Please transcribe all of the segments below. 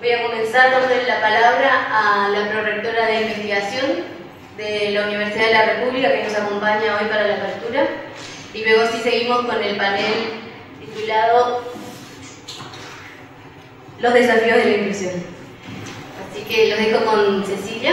Voy a comenzar dándole la palabra a la prorectora de investigación de la Universidad de la República, que nos acompaña hoy para la apertura, y luego sí seguimos con el panel titulado Los desafíos de la inclusión. Así que los dejo con Cecilia.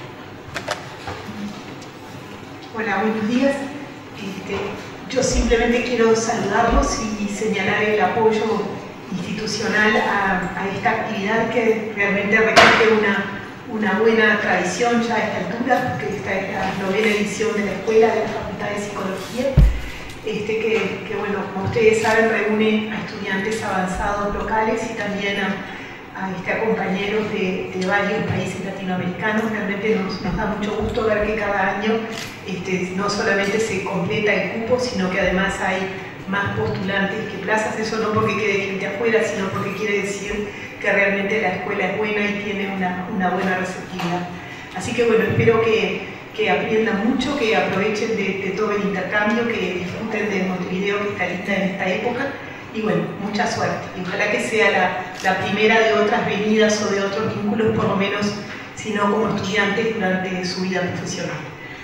Hola, buenos días. Yo simplemente quiero saludarlos y señalar el apoyo institucional a esta actividad que realmente requiere una buena tradición ya a esta altura, porque esta es la 9ª edición de la Escuela de la Facultad de Psicología, que bueno, como ustedes saben, reúne a estudiantes avanzados locales y también a compañeros de varios países latinoamericanos. Realmente nos da mucho gusto ver que cada año no solamente se completa el cupo, sino que además hay más postulantes que plazas. Eso no porque quede gente afuera, sino porque quiere decir que realmente la escuela es buena y tiene una buena receptividad. Así que bueno, espero que aprendan mucho, que aprovechen de todo el intercambio, que disfruten de Montevideo, que está linda en esta época. Y bueno, mucha suerte. Y ojalá que sea la primera de otras venidas o de otros vínculos, por lo menos, si no como estudiantes durante su vida profesional.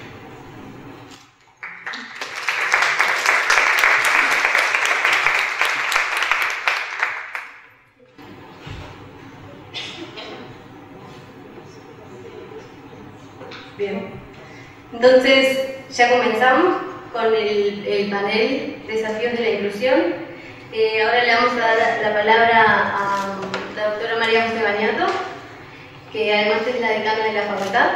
Bien, entonces ya comenzamos con el panel Desafíos de la Inclusión. Ahora le vamos a dar la palabra a la doctora María José Bañato, que además es la decana de la facultad.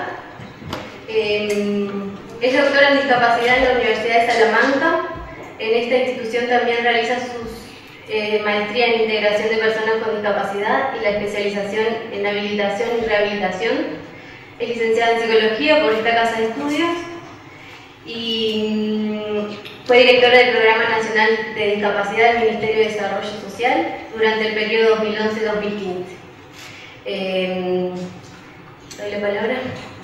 Es doctora en discapacidad en la Universidad de Salamanca. En esta institución también realiza sus maestría en integración de personas con discapacidad y la especialización en habilitación y rehabilitación. Es licenciada en psicología por esta casa de estudios y fue directora del Programa Nacional de Discapacidad del Ministerio de Desarrollo Social durante el periodo 2011-2015. ¿Doy la palabra?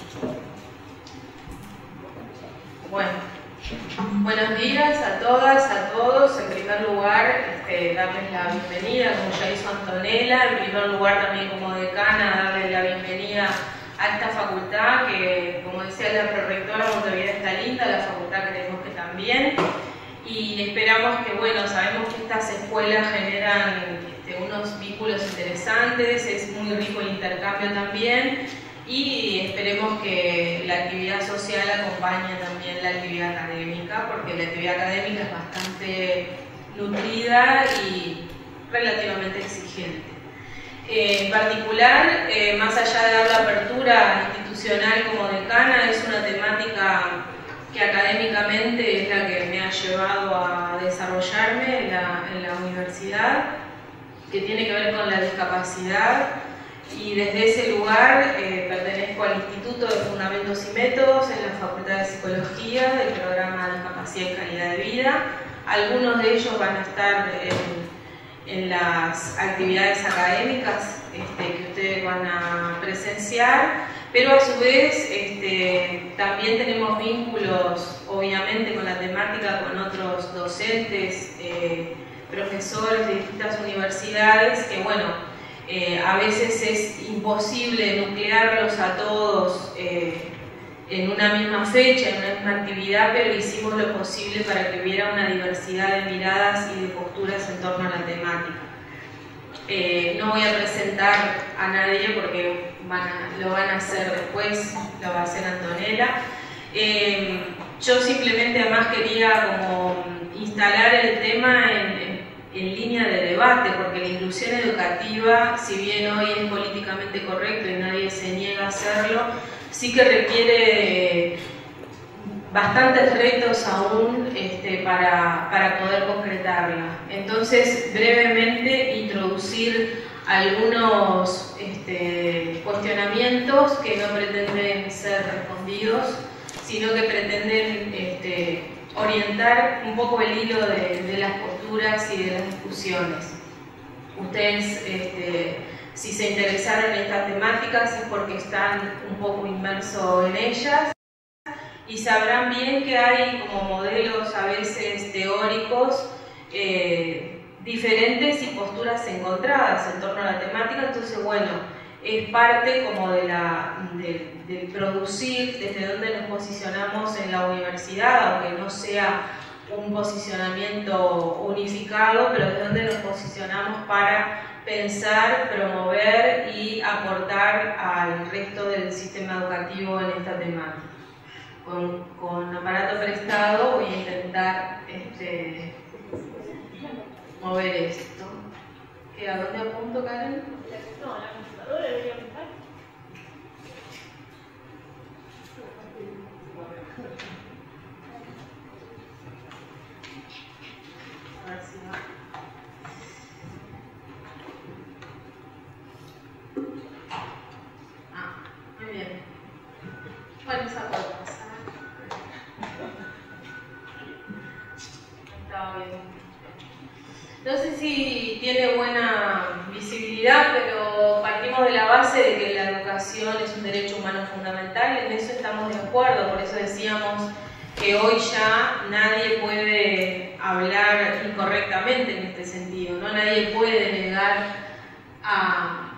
Bueno, buenos días a todas, a todos. En primer lugar, darles la bienvenida, como ya hizo Antonella. En primer lugar, también como decana, darles la bienvenida a esta facultad que, como decía la prorectora, Montevideo está linda, la facultad creemos que también, y esperamos que, bueno, sabemos que estas escuelas generan unos vínculos interesantes, es muy rico el intercambio también, y esperemos que la actividad social acompañe también la actividad académica, porque la actividad académica es bastante nutrida y relativamente exigente. En particular, más allá de dar la apertura institucional como decana, es una temática que académicamente es la que me ha llevado a desarrollarme en la universidad, que tiene que ver con la discapacidad, y desde ese lugar pertenezco al Instituto de Fundamentos y Métodos en la Facultad de Psicología del programa Discapacidad y Calidad de Vida. Algunos de ellos van a estar en las actividades académicas que ustedes van a presenciar, pero a su vez también tenemos vínculos obviamente con la temática, con otros docentes, profesores de distintas universidades, que bueno, a veces es imposible nuclearlos a todos en una misma fecha, en una misma actividad, pero hicimos lo posible para que hubiera una diversidad de miradas y de posturas en torno a la temática. No voy a presentar a nadie porque lo van a hacer después, lo va a hacer Antonella. Yo simplemente además quería como instalar el tema en línea de debate, porque la inclusión educativa, si bien hoy es políticamente correcto y nadie se niega a hacerlo, sí que requiere bastantes retos aún para poder concretarla. Entonces, brevemente introducir algunos cuestionamientos que no pretenden ser respondidos, sino que pretenden orientar un poco el hilo de las posturas y de las discusiones. Ustedes, si se interesaron en estas temáticas es porque están un poco inmersos en ellas y sabrán bien que hay como modelos a veces teóricos diferentes y posturas encontradas en torno a la temática. Entonces, bueno, es parte como de del producir, desde donde nos posicionamos en la universidad, aunque no sea un posicionamiento unificado, pero desde donde nos posicionamos para pensar, promover y aportar al resto del sistema educativo en esta temática. Con aparato prestado voy a intentar mover esto. ¿A dónde apunto, Karen? No, la computadora debería apuntar. A ver si va. Muy bien. Bueno, esa puede pasar. Estaba bien. No sé si tiene buena visibilidad, pero partimos de la base de que la educación es un derecho humano fundamental. En eso estamos de acuerdo, por eso decíamos que hoy ya nadie puede hablar incorrectamente en este sentido, ¿no? Nadie puede negar a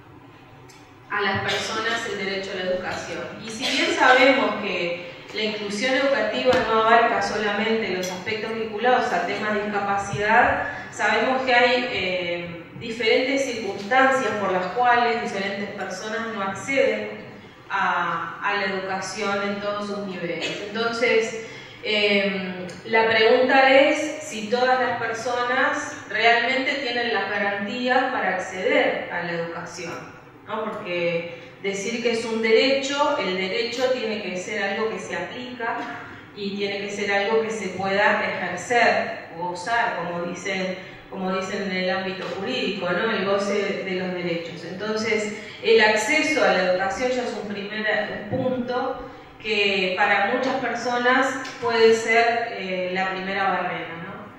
las personas el derecho a la educación. Y si bien sabemos que la inclusión educativa no abarca solamente los aspectos vinculados a temas de discapacidad, sabemos que hay diferentes circunstancias por las cuales diferentes personas no acceden a la educación en todos sus niveles. Entonces, la pregunta es si todas las personas realmente tienen las garantías para acceder a la educación, ¿no? Porque decir que es un derecho, el derecho tiene que ser algo que se aplica y tiene que ser algo que se pueda ejercer o gozar, como dicen en el ámbito jurídico, ¿no? El goce de los derechos. Entonces, el acceso a la educación ya es un primer punto que para muchas personas puede ser la primera barrera,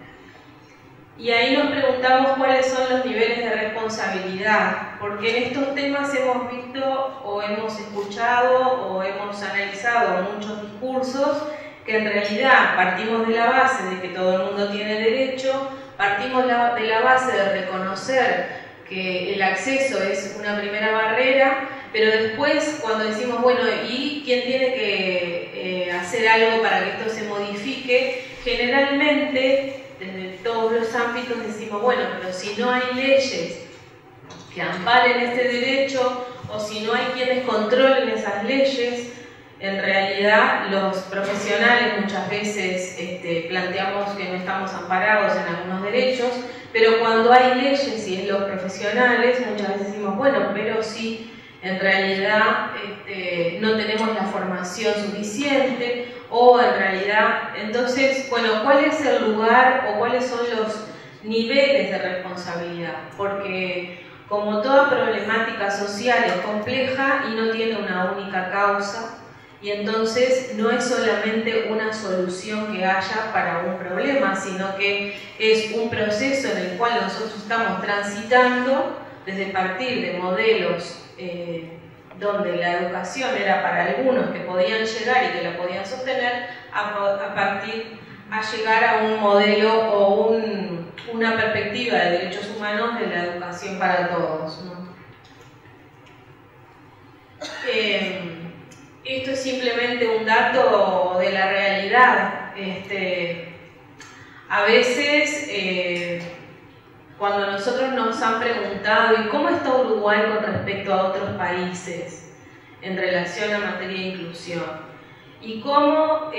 ¿no? Y ahí nos preguntamos cuáles son los niveles de responsabilidad, porque en estos temas hemos visto o hemos escuchado o hemos analizado muchos discursos que en realidad partimos de la base de que todo el mundo tiene derecho, partimos de la base de reconocer que el acceso es una primera barrera, pero después cuando decimos, bueno, ¿y quién tiene que hacer algo para que esto se modifique? Generalmente, desde todos los ámbitos decimos, bueno, pero si no hay leyes que amparen este derecho o si no hay quienes controlen esas leyes, en realidad los profesionales muchas veces planteamos que no estamos amparados en algunos derechos, pero cuando hay leyes y es los profesionales, muchas veces decimos, bueno, pero si en realidad no tenemos la formación suficiente o en realidad, entonces, bueno, ¿cuál es el lugar o cuáles son los niveles de responsabilidad? Porque como toda problemática social es compleja y no tiene una única causa, y entonces no es solamente una solución que haya para un problema, sino que es un proceso en el cual nosotros estamos transitando desde partir de modelos donde la educación era para algunos que podían llegar y que la podían sostener, a llegar a un modelo o una perspectiva de derechos humanos de la educación para todos, ¿no? Esto es simplemente un dato de la realidad. A veces, cuando nosotros nos han preguntado ¿y cómo está Uruguay con respecto a otros países en relación a materia de inclusión? ¿Y cómo,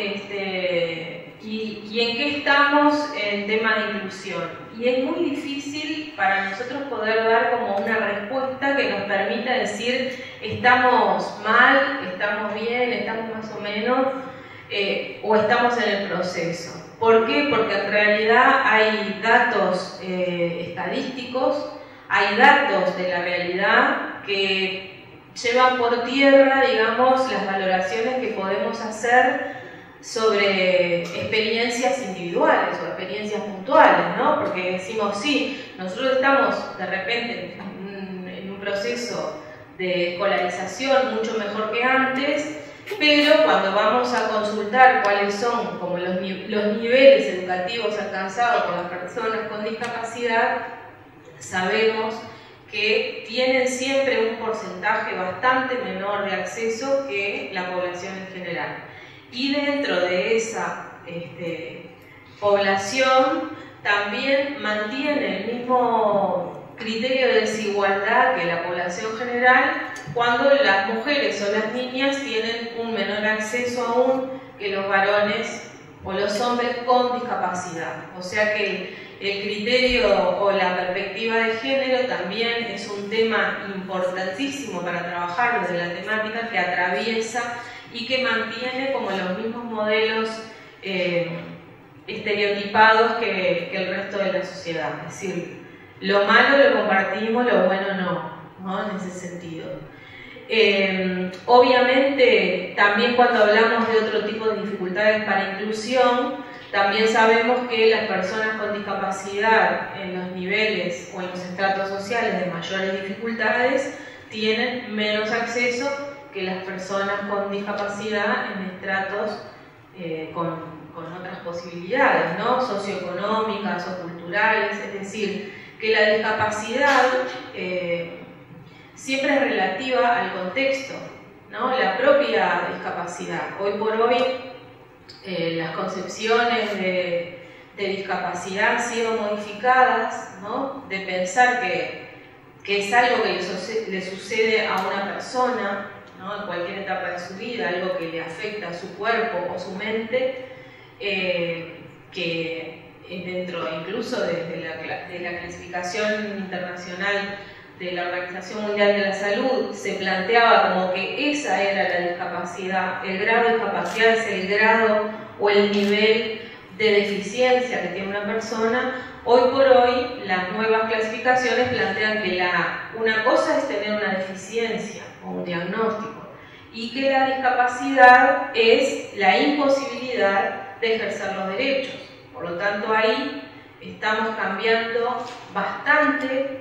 y en qué estamos en tema de inclusión? Y es muy difícil para nosotros poder dar como una respuesta que nos permita decir estamos mal, estamos bien, estamos más o menos, o estamos en el proceso. ¿Por qué? Porque en realidad hay datos estadísticos, hay datos de la realidad que llevan por tierra, digamos, las valoraciones que podemos hacer sobre experiencias individuales o experiencias puntuales, ¿no? Porque decimos, sí, nosotros estamos de repente en un proceso de escolarización mucho mejor que antes, pero cuando vamos a consultar cuáles son como los niveles educativos alcanzados por las personas con discapacidad, sabemos que tienen siempre un porcentaje bastante menor de acceso que la población en general. Y dentro de esa población también mantiene el mismo criterio de desigualdad que la población general cuando las mujeres o las niñas tienen un menor acceso aún que los varones o los hombres con discapacidad. O sea que el criterio o la perspectiva de género también es un tema importantísimo para trabajar desde la temática que atraviesa y que mantiene como los mismos modelos estereotipados que el resto de la sociedad. Es decir, lo malo lo compartimos, lo bueno no en ese sentido. Obviamente, también cuando hablamos de otro tipo de dificultades para inclusión, también sabemos que las personas con discapacidad en los niveles o en los estratos sociales de mayores dificultades tienen menos acceso que las personas con discapacidad en estratos con otras posibilidades, ¿no? Socioeconómicas o culturales, es decir, que la discapacidad siempre es relativa al contexto, ¿no? La propia discapacidad. Hoy por hoy las concepciones de discapacidad han sido modificadas, ¿no? De pensar que es algo que le sucede a una persona, ¿no? En cualquier etapa de su vida, algo que le afecta a su cuerpo o su mente, que dentro incluso de la clasificación internacional de la Organización Mundial de la Salud se planteaba como que esa era la discapacidad. El grado de discapacidad es el grado o el nivel de deficiencia que tiene una persona. Hoy por hoy las nuevas clasificaciones plantean que una cosa es tener una deficiencia o un diagnóstico y que la discapacidad es la imposibilidad de ejercer los derechos. Por lo tanto, ahí estamos cambiando bastante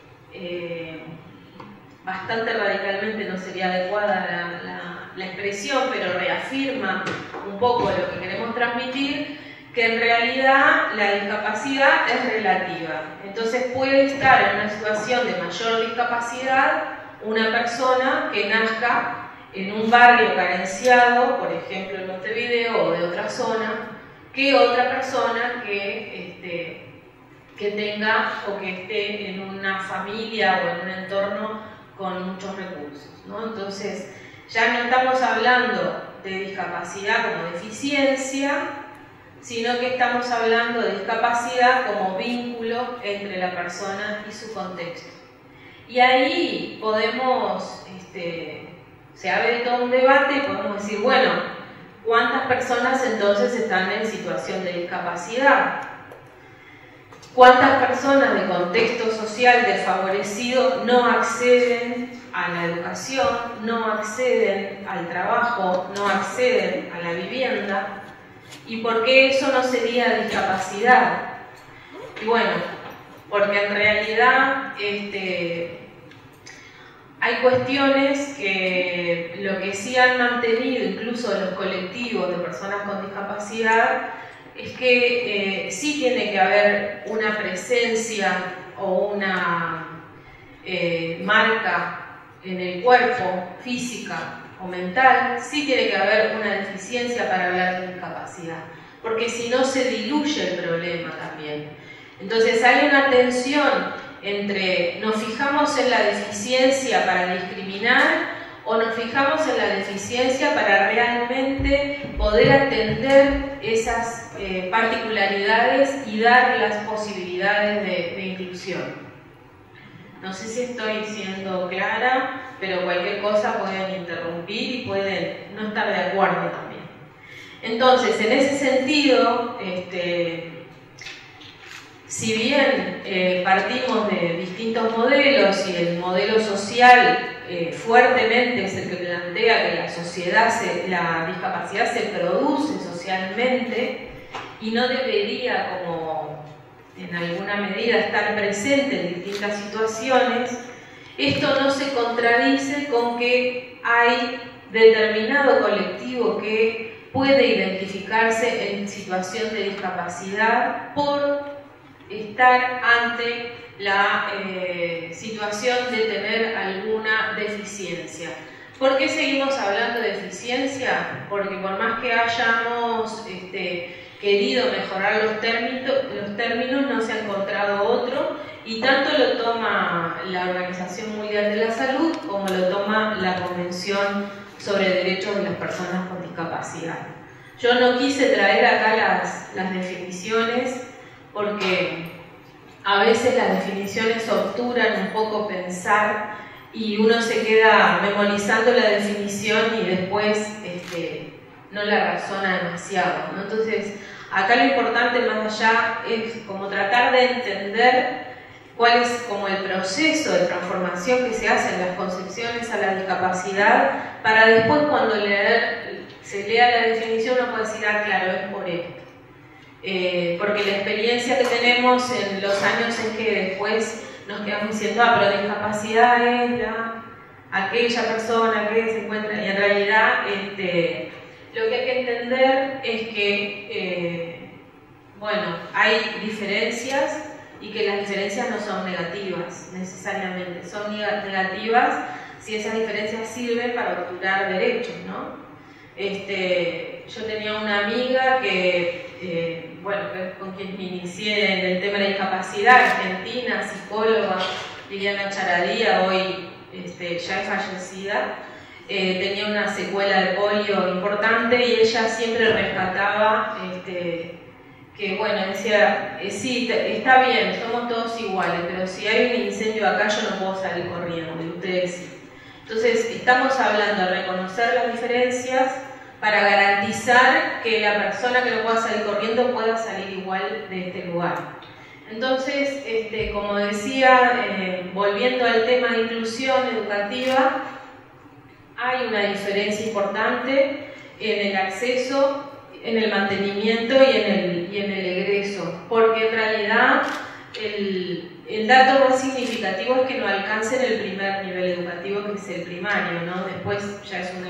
radicalmente, no sería adecuada la expresión, pero reafirma un poco lo que queremos transmitir, que en realidad la discapacidad es relativa. Entonces puede estar en una situación de mayor discapacidad una persona que nazca en un barrio carenciado, por ejemplo en Montevideo o de otra zona, que otra persona que tenga o que esté en una familia o en un entorno con muchos recursos, ¿no? Entonces, ya no estamos hablando de discapacidad como deficiencia, sino que estamos hablando de discapacidad como vínculo entre la persona y su contexto. Y ahí podemos, se abre todo un debate y podemos decir, bueno, ¿cuántas personas entonces están en situación de discapacidad? ¿Cuántas personas de contexto social desfavorecido no acceden a la educación, no acceden al trabajo, no acceden a la vivienda? ¿Y por qué eso no sería discapacidad? Y bueno, porque en realidad hay cuestiones que lo que sí han mantenido incluso los colectivos de personas con discapacidad es que sí tiene que haber una presencia o una marca en el cuerpo, física o mental, sí tiene que haber una deficiencia para hablar de discapacidad, porque si no se diluye el problema también. Entonces hay una tensión entre nos fijamos en la deficiencia para discriminar o nos fijamos en la deficiencia para realmente poder atender esas particularidades y dar las posibilidades de inclusión. No sé si estoy siendo clara, pero cualquier cosa pueden interrumpir y pueden no estar de acuerdo también. Entonces, en ese sentido, si bien partimos de distintos modelos y el modelo social fuertemente es el que plantea que la discapacidad se produce socialmente y no debería como en alguna medida estar presente en distintas situaciones, esto no se contradice con que hay determinado colectivo que puede identificarse en situación de discapacidad por estar ante la situación de tener alguna deficiencia. ¿Por qué seguimos hablando de deficiencia? Porque por más que hayamos querido mejorar los términos, no se ha encontrado otro, y tanto lo toma la Organización Mundial de la Salud como lo toma la Convención sobre Derechos de las Personas con Discapacidad. Yo no quise traer acá las definiciones porque a veces las definiciones obturan un poco pensar y uno se queda memorizando la definición y después no la razona demasiado, ¿no? Entonces, acá lo importante más allá es como tratar de entender cuál es como el proceso de transformación que se hace en las concepciones a la discapacidad, para después cuando se lea la definición uno puede decir, ah, claro, es por esto. Porque la experiencia que tenemos en los años en que después nos quedamos diciendo, ah, pero discapacidad es aquella persona que se encuentra, y en realidad lo que hay que entender es que, bueno, hay diferencias y que las diferencias no son negativas necesariamente, son negativas si esas diferencias sirven para obturar derechos, ¿no? Yo tenía una amiga que, bueno, con quien me inicié en el tema de la discapacidad, argentina, psicóloga, Liliana Charadía, hoy ya es fallecida, tenía una secuela de polio importante y ella siempre rescataba que, bueno, decía, sí, está bien, somos todos iguales, pero si hay un incendio acá yo no puedo salir corriendo, y ustedes sí. Entonces, estamos hablando de reconocer las diferencias para garantizar que la persona que no pueda salir corriendo pueda salir igual de este lugar. Entonces, como decía, volviendo al tema de inclusión educativa, hay una diferencia importante en el acceso, en el mantenimiento y en el egreso, porque en realidad el dato más significativo es que no alcancen el primer nivel educativo, que es el primario, ¿no? Después ya es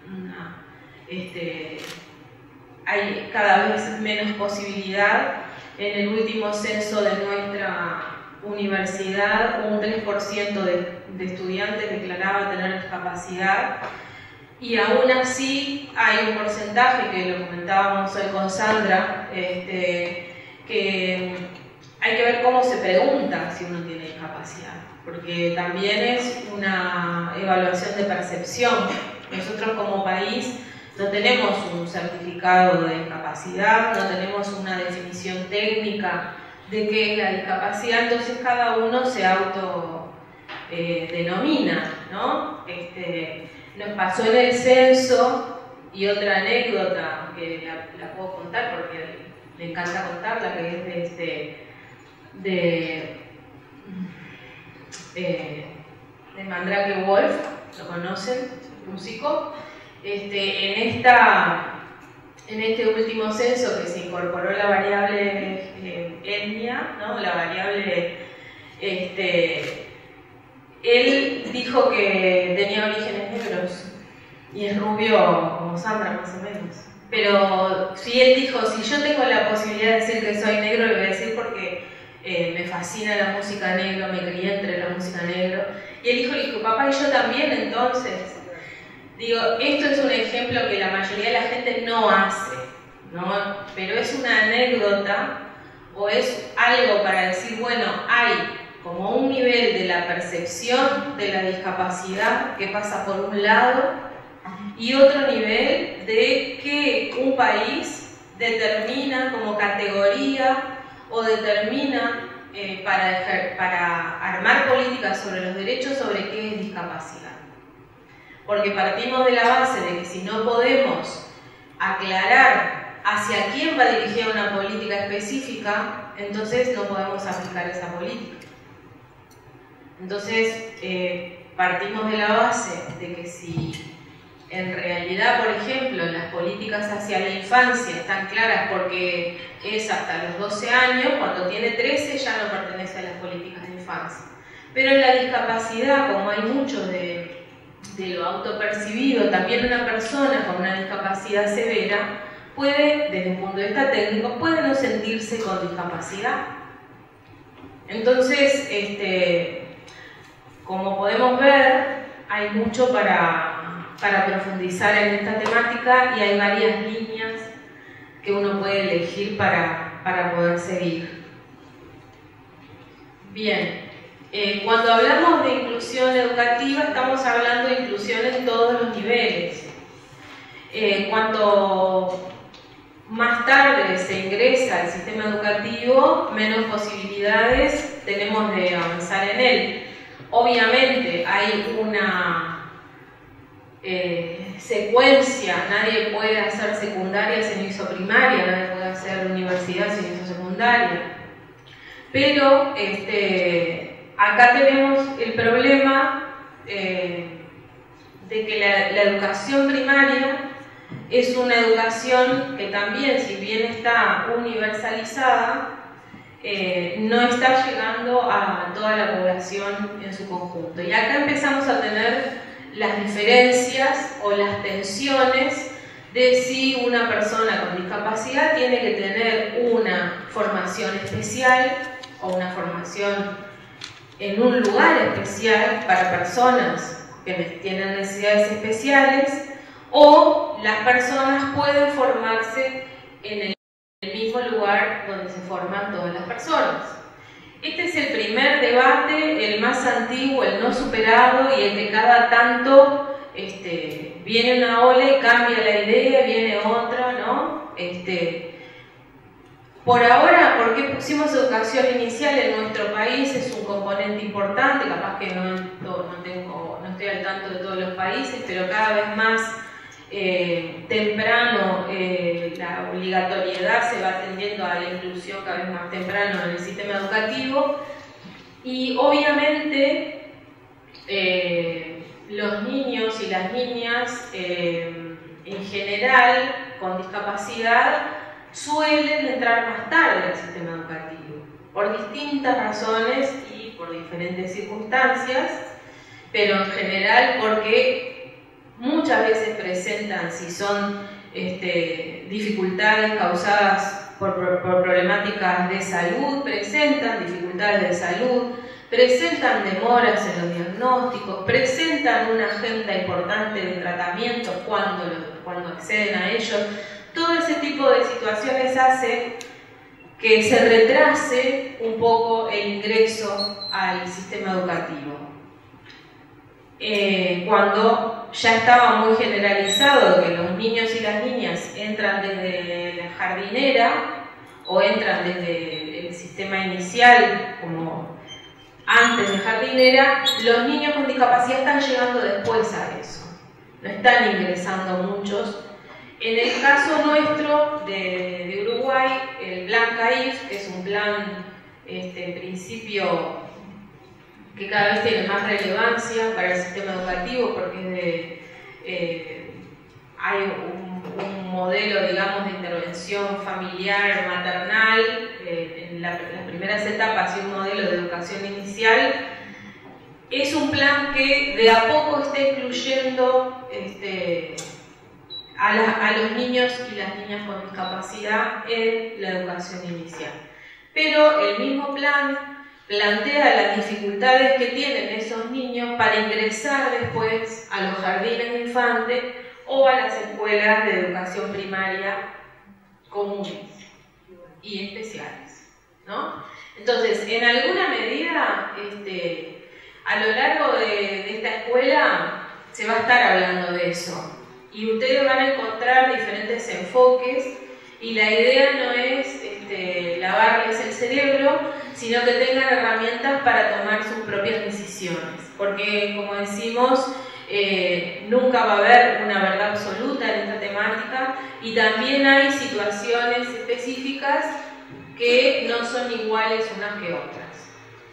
hay cada vez menos posibilidad. En el último censo de nuestra universidad, un 3% de estudiantes declaraba tener discapacidad, y aún así hay un porcentaje, que lo comentábamos hoy con Sandra, que hay que ver cómo se pregunta si uno tiene discapacidad, porque también es una evaluación de percepción. Nosotros como país no tenemos un certificado de discapacidad, no tenemos una definición técnica de qué es la discapacidad, entonces cada uno se denomina, ¿no? Nos pasó en el censo, y otra anécdota que la puedo contar porque me encanta contarla, que es de Mandrake Wolf, ¿lo conocen? Músico. En este último censo que se incorporó la variable etnia, ¿no? La variable, él dijo que tenía orígenes negros y es rubio como Sandra más o menos. Pero si él dijo, si yo tengo la posibilidad de decir que soy negro, lo voy a decir porque me fascina la música negro, me crié entre la música negro. Y él dijo, papá, y yo también, entonces. Digo, esto es un ejemplo que la mayoría de la gente no hace, ¿no? Pero es una anécdota o es algo para decir, bueno, hay como un nivel de la percepción de la discapacidad que pasa por un lado y otro nivel de que un país determina como categoría o determina para armar políticas sobre los derechos sobre qué es discapacidad. Porque partimos de la base de que si no podemos aclarar hacia quién va dirigida una política específica, entonces no podemos aplicar esa política. Entonces, partimos de la base de que si en realidad, por ejemplo, las políticas hacia la infancia están claras porque es hasta los 12 años, cuando tiene 13 ya no pertenece a las políticas de infancia. Pero en la discapacidad, como hay mucho de lo autopercibido, también una persona con una discapacidad severa puede, desde un punto de vista técnico, puede no sentirse con discapacidad. Entonces, como podemos ver, hay mucho para profundizar en esta temática y hay varias líneas que uno puede elegir para poder seguir. Bien, cuando hablamos de inclusión educativa estamos hablando de inclusión en todos los niveles. Cuanto más tarde se ingresa al sistema educativo, menos posibilidades tenemos de avanzar en él. Obviamente hay una secuencia, nadie puede hacer secundaria si no hizo primaria, nadie puede hacer universidad si no hizo secundaria. Pero acá tenemos el problema de que la educación primaria es una educación que también, si bien está universalizada, no está llegando a toda la población en su conjunto. Y acá empezamos a tener las diferencias o las tensiones de si una persona con discapacidad tiene que tener una formación especial o una formación en un lugar especial para personas que tienen necesidades especiales, o las personas pueden formarse en el mismo lugar donde se forman todas las personas. Este es el primer debate, el más antiguo, el no superado y el que cada tanto viene una ola y cambia la idea, viene otra, ¿no? Por ahora, ¿por qué pusimos educación inicial en nuestro país? Es un componente importante, capaz que no estoy al tanto de todos los países, pero cada vez más temprano la obligatoriedad se va atendiendo a la inclusión cada vez más temprano en el sistema educativo, y obviamente los niños y las niñas en general con discapacidad suelen entrar más tarde al sistema educativo por distintas razones y por diferentes circunstancias, pero en general porque muchas veces presentan, si son dificultades causadas por problemáticas de salud, presentan dificultades de salud, presentan demoras en los diagnósticos, presentan una agenda importante de tratamiento cuando acceden a ellos. Todo ese tipo de situaciones hace que se retrase un poco el ingreso al sistema educativo. Cuando ya estaba muy generalizado que los niños y las niñas entran desde la jardinera o entran desde el sistema inicial como antes de jardinera, los niños con discapacidad están llegando después a eso, no están ingresando muchos. En el caso nuestro de Uruguay, el plan CAIF, que es un plan en principio que cada vez tiene más relevancia para el sistema educativo, porque hay un modelo, digamos, de intervención familiar, maternal, en las primeras etapas, y un modelo de educación inicial. Es un plan que de a poco está incluyendo a los niños y las niñas con discapacidad en la educación inicial. Pero el mismo plan plantea las dificultades que tienen esos niños para ingresar después a los jardines de infantes o a las escuelas de educación primaria comunes y especiales, ¿no? Entonces, en alguna medida, a lo largo de esta escuela se va a estar hablando de eso, y ustedes van a encontrar diferentes enfoques, y la idea no es lavarles el cerebro, sino que tengan herramientas para tomar sus propias decisiones, porque, como decimos, nunca va a haber una verdad absoluta en esta temática, y también hay situaciones específicas que no son iguales unas que otras.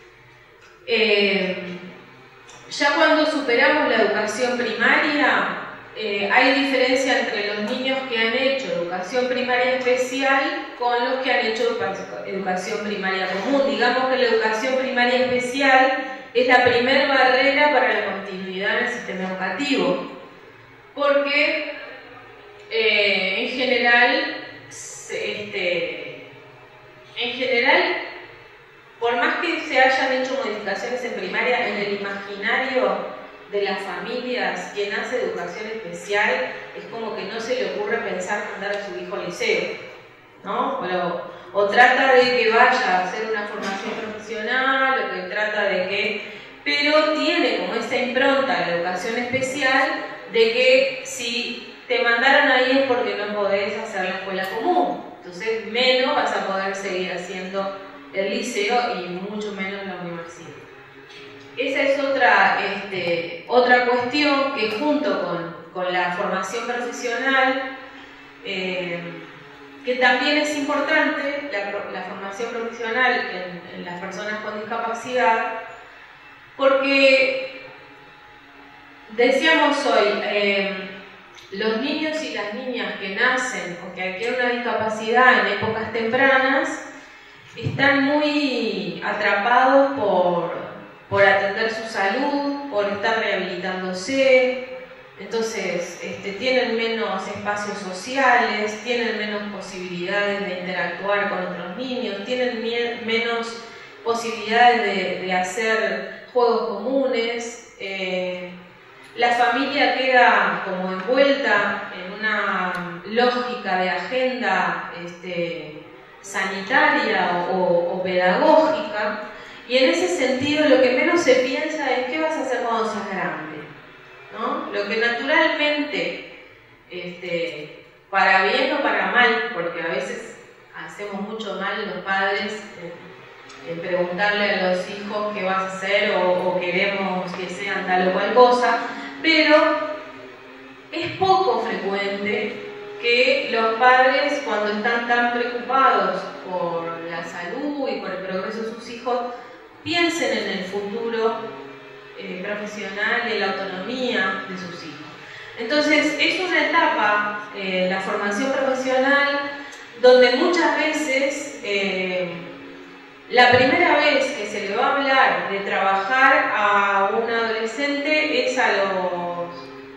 Ya cuando superamos la educación primaria, hay diferencia entre los niños que han hecho educación primaria especial con los que han hecho educación primaria común. Digamos que la educación primaria especial es la primera barrera para la continuidad en el sistema educativo, porque en general, por más más que se hayan hecho modificaciones en primaria, en el imaginario de las familias, quien hace educación especial es como que no se le ocurre pensar mandar a su hijo al liceo, ¿no? O trata de que vaya a hacer una formación profesional, o que trata de que... Pero tiene como esta impronta la educación especial de que si te mandaron ahí es porque no podés hacer la escuela común. Entonces menos vas a poder seguir haciendo el liceo y mucho menos la universidad. Esa es otra cuestión que junto con la formación profesional, que también es importante, la formación profesional en las personas con discapacidad, porque decíamos hoy, los niños y las niñas que nacen o que adquieren una discapacidad en épocas tempranas están muy atrapados por atender su salud, por estar rehabilitándose. Entonces tienen menos espacios sociales, tienen menos posibilidades de interactuar con otros niños, tienen menos posibilidades de hacer juegos comunes. La familia queda como envuelta en una lógica de agenda sanitaria o pedagógica, y en ese sentido lo que menos se piensa es qué vas a hacer cuando seas grande, ¿no? Lo que naturalmente, para bien o para mal, porque a veces hacemos mucho mal los padres en preguntarle a los hijos qué vas a hacer o queremos que sean tal o cual cosa, pero es poco frecuente que los padres, cuando están tan preocupados por la salud y por el progreso de sus hijos, piensen en el futuro profesional y en la autonomía de sus hijos. Entonces, es una etapa, la formación profesional, donde muchas veces la primera vez que se le va a hablar de trabajar a un adolescente es a los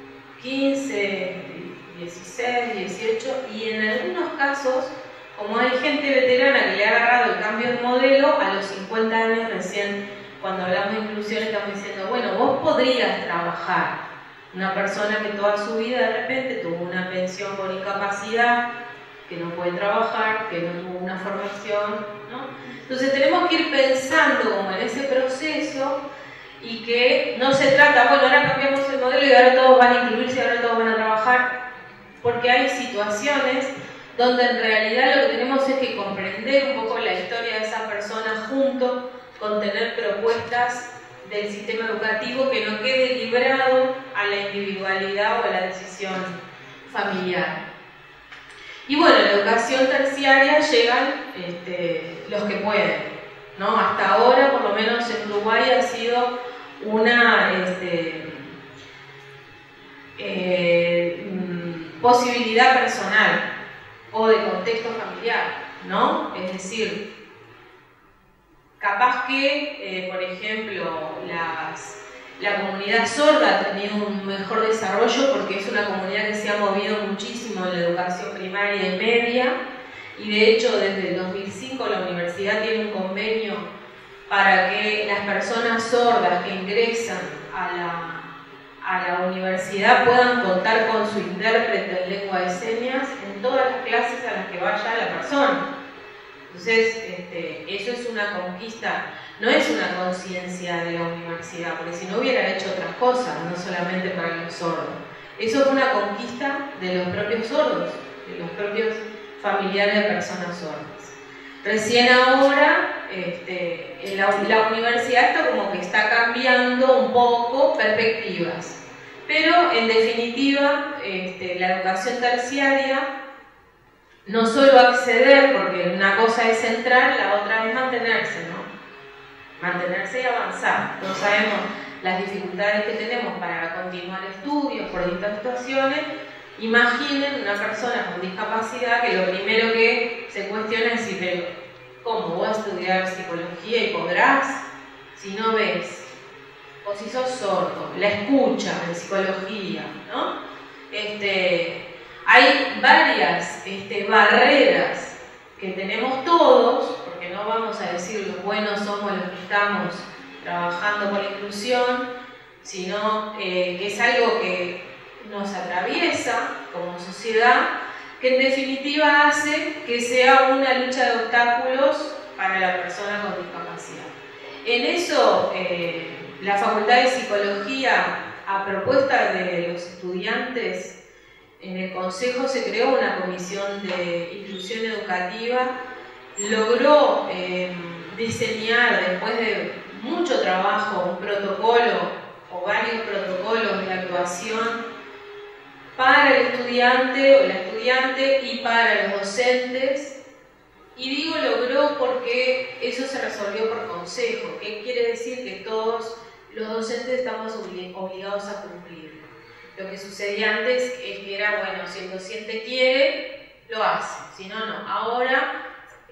15, 16, 18, y en algunos casos, como hay gente veterana que le ha agarrado el cambio de modelo, a los 50 años recién, cuando hablamos de inclusión, estamos diciendo, bueno, vos podrías trabajar. Una persona que toda su vida de repente tuvo una pensión por incapacidad, que no puede trabajar, que no tuvo una formación, ¿no? Entonces tenemos que ir pensando como en ese proceso, y que no se trata, bueno, ahora cambiamos el modelo y ahora todos van a incluirse y ahora todos van a trabajar, porque hay situaciones donde en realidad lo que tenemos es que comprender un poco la historia de esa persona junto con tener propuestas del sistema educativo que no quede librado a la individualidad o a la decisión familiar. Y bueno, en la educación terciaria llegan los que pueden, ¿no? Hasta ahora, por lo menos en Uruguay, ha sido una posibilidad personal o de contexto familiar, ¿no? Es decir, capaz que, por ejemplo, la comunidad sorda ha tenido un mejor desarrollo porque es una comunidad que se ha movido muchísimo en la educación primaria y media, y de hecho desde el 2005 la universidad tiene un convenio para que las personas sordas que ingresan a la universidad puedan contar con su intérprete en lengua de señas en todas las clases a las que vaya la persona. Entonces, eso es una conquista, no es una conciencia de la universidad, porque si no hubiera hecho otras cosas, no solamente para los sordos. Eso es una conquista de los propios sordos, de los propios familiares de personas sordas. Recién ahora, la universidad está como que está cambiando un poco perspectivas, pero en definitiva, la educación terciaria, no solo acceder, porque una cosa es entrar, la otra es mantenerse, ¿no? Mantenerse y avanzar. Todos sabemos las dificultades que tenemos para continuar estudios por distintas situaciones. Imaginen una persona con discapacidad que lo primero que se cuestiona es si, pero, ¿cómo voy a estudiar psicología y podrás? Si no ves, o si sos sordo, la escucha en psicología, ¿no? Hay varias barreras que tenemos todos, porque no vamos a decir los buenos somos los que estamos trabajando por la inclusión, sino que es algo que nos atraviesa como sociedad, que en definitiva hace que sea una lucha de obstáculos para la persona con discapacidad. En eso, la Facultad de Psicología, a propuesta de los estudiantes, en el Consejo se creó una comisión de inclusión educativa, logró diseñar, después de mucho trabajo, un protocolo o varios protocolos de actuación para el estudiante o la estudiante y para los docentes. Y digo logró porque eso se resolvió por consejo, que quiere decir que todos los docentes estamos obligados a cumplir. Lo que sucedía antes es que era, bueno, si el docente quiere, lo hace, si no, no. Ahora,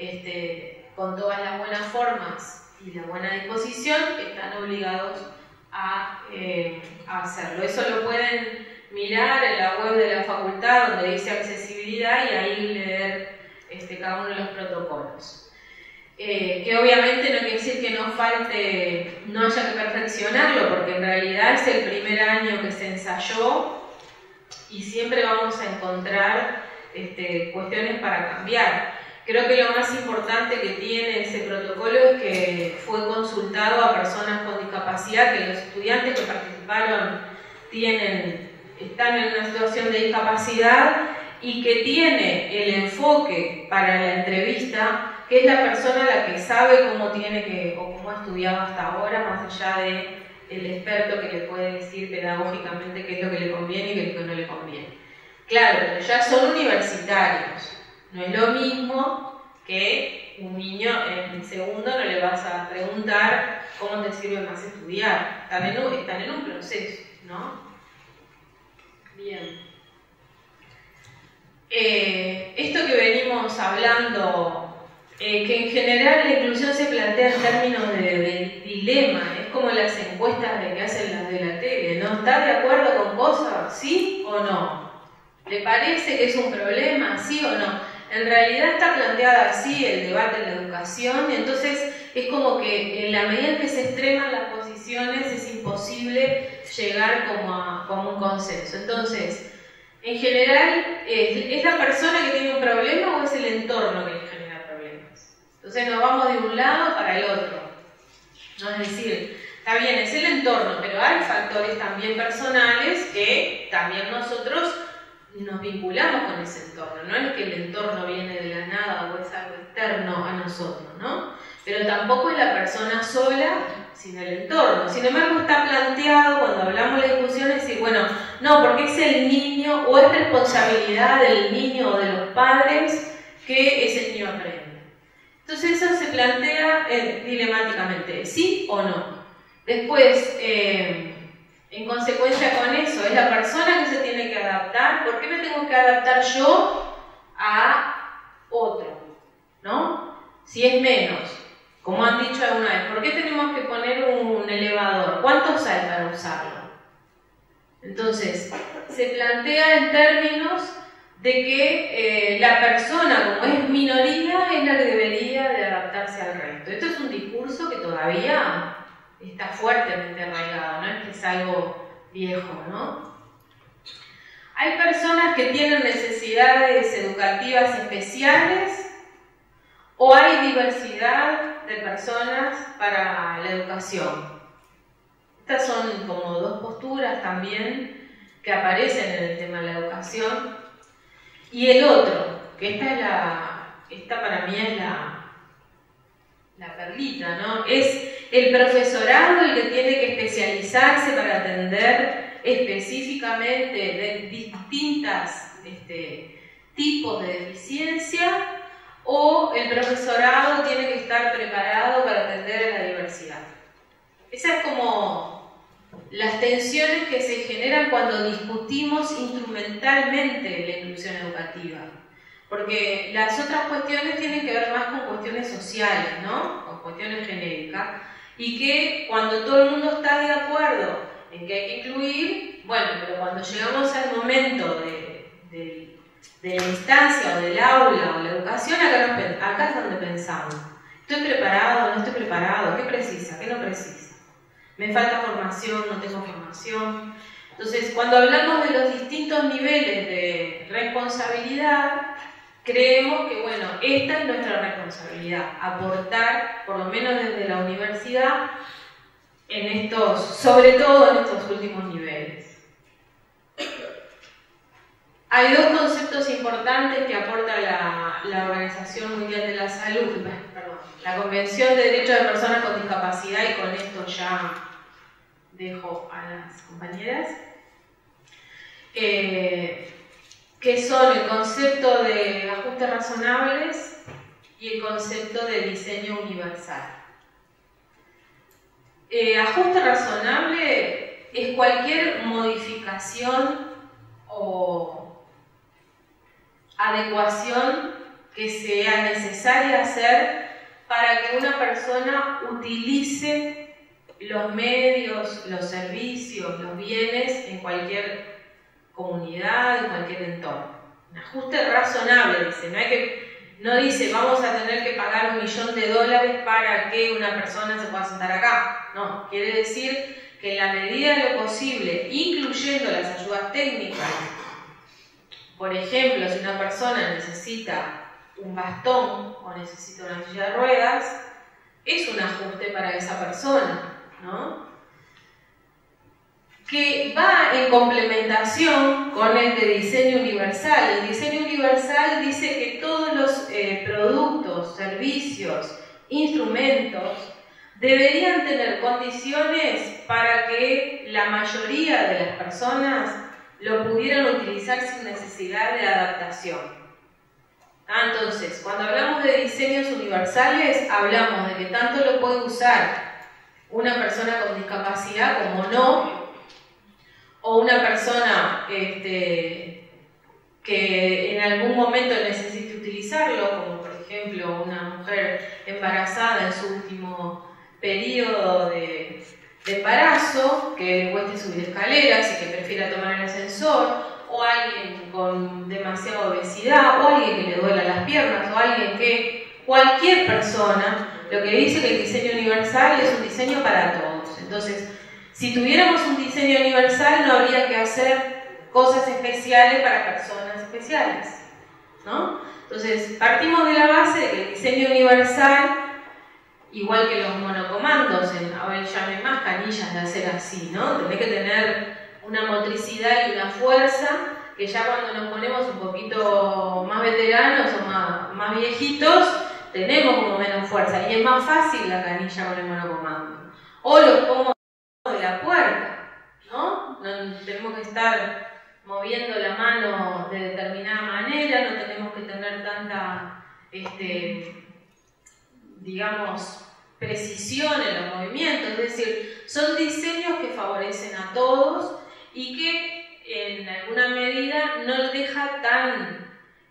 con todas las buenas formas y la buena disposición, están obligados a hacerlo. Eso lo pueden mirar en la web de la facultad, donde dice accesibilidad, y ahí leer cada uno de los protocolos. Que obviamente no quiere decir que no haya que perfeccionarlo, porque en realidad es el primer año que se ensayó y siempre vamos a encontrar cuestiones para cambiar. Creo que lo más importante que tiene ese protocolo es que fue consultado a personas con discapacidad, que los estudiantes que participaron están en una situación de discapacidad y que tiene el enfoque para la entrevista, que es la persona la que sabe cómo tiene que, o cómo ha estudiado hasta ahora, más allá del experto que le puede decir pedagógicamente qué es lo que le conviene y qué es lo que no le conviene. Claro, pero ya son universitarios. No es lo mismo que un niño en segundo, no le vas a preguntar cómo te sirve más estudiar. Están en un proceso, ¿no? Bien. Esto que venimos hablando, que en general la inclusión se plantea en términos de dilema, es como las encuestas que hacen las de la tele, ¿no? ¿Está de acuerdo con cosas? ¿Sí o no? ¿Le parece que es un problema? ¿Sí o no? En realidad está planteada así el debate en la educación, y entonces es como que en la medida en que se extreman las posiciones es imposible llegar como a un consenso. Entonces, en general, ¿es la persona que tiene un problema o es el entorno que le genera problemas? Entonces nos vamos de un lado para el otro. ¿No? Es decir, está bien, es el entorno, pero hay factores también personales que también nosotros nos vinculamos con ese entorno. No es que el entorno viene de la nada o es algo externo a nosotros, ¿no? Pero tampoco es la persona sola sin el entorno. Sin embargo, está planteado cuando hablamos de la discusión es decir, bueno, no, porque es el niño o es responsabilidad del niño o de los padres que ese niño aprenda. Entonces eso se plantea dilemáticamente, ¿sí o no? Después, en consecuencia con eso, es la persona que se tiene que adaptar. ¿Por qué me tengo que adaptar yo a otro? ¿No? Si es menos, como han dicho alguna vez, ¿por qué tenemos que poner un elevador? ¿Cuántos hay para usarlo? Entonces, se plantea en términos de que la persona, como es minoría, es la que debería de adaptarse al resto. Esto es un discurso que todavía está fuertemente arraigado, no es que es algo viejo, ¿no? Hay personas que tienen necesidades educativas especiales o hay diversidad de personas para la educación. Estas son como dos posturas también que aparecen en el tema de la educación. Y el otro, que esta para mí es la perlita, ¿no? Es el profesorado el que tiene que especializarse para atender específicamente de distintas tipos de deficiencia, o el profesorado tiene que estar preparado para atender a la diversidad. Esas es como las tensiones que se generan cuando discutimos instrumentalmente la inclusión educativa. Porque las otras cuestiones tienen que ver más con cuestiones sociales, ¿no? Con cuestiones genéricas. Y que cuando todo el mundo está de acuerdo en que hay que incluir, bueno, pero cuando llegamos al momento de la instancia o del aula o la educación, acá es donde pensamos. ¿Estoy preparado? ¿No estoy preparado? ¿Qué precisa? ¿Qué no precisa? ¿Me falta formación? ¿No tengo formación? Entonces, cuando hablamos de los distintos niveles de responsabilidad, creemos que, bueno, esta es nuestra responsabilidad, aportar, por lo menos desde la universidad, sobre todo en estos últimos niveles. Hay dos conceptos importantes que aporta la Organización Mundial de la Salud, la Convención de Derechos de Personas con Discapacidad, y con esto ya dejo a las compañeras, que son el concepto de ajustes razonables y el concepto de diseño universal. Ajuste razonable es cualquier modificación o adecuación que sea necesaria hacer para que una persona utilice los medios, los servicios, los bienes en cualquier comunidad, en cualquier entorno. Un ajuste razonable, dice, no dice vamos a tener que pagar $1.000.000 para que una persona se pueda sentar acá. No, quiere decir que en la medida de lo posible, incluyendo las ayudas técnicas, por ejemplo, si una persona necesita un bastón o necesita una silla de ruedas, es un ajuste para esa persona, ¿no? Que va en complementación con el de diseño universal. El diseño universal dice que todos los productos, servicios, instrumentos deberían tener condiciones para que la mayoría de las personas lo pudieran utilizar sin necesidad de adaptación. Entonces, cuando hablamos de diseños universales, hablamos de que tanto lo puede usar una persona con discapacidad como no, o una persona que en algún momento necesite utilizarlo, como por ejemplo una mujer embarazada en su último periodo de embarazo, que le cueste subir escaleras y que prefiera tomar el ascensor, o alguien con demasiada obesidad, o alguien que le duela las piernas, o cualquier persona. Lo que dice que el diseño universal es un diseño para todos. Entonces, si tuviéramos un diseño universal, no habría que hacer cosas especiales para personas especiales, ¿no? Entonces, partimos de la base de que el diseño universal, igual que los monocomandos, ahora llame más canillas de hacer así, ¿no? Tenés que tener una motricidad y una fuerza que ya cuando nos ponemos un poquito más veteranos o más viejitos, tenemos como menos fuerza y es más fácil la canilla con el monocomando. O los pomos de la puerta, ¿no? No tenemos que estar moviendo la mano de determinada manera, no tenemos que tener tanta, digamos, precisión en los movimientos. Es decir, son diseños que favorecen a todos y que en alguna medida no los deja tan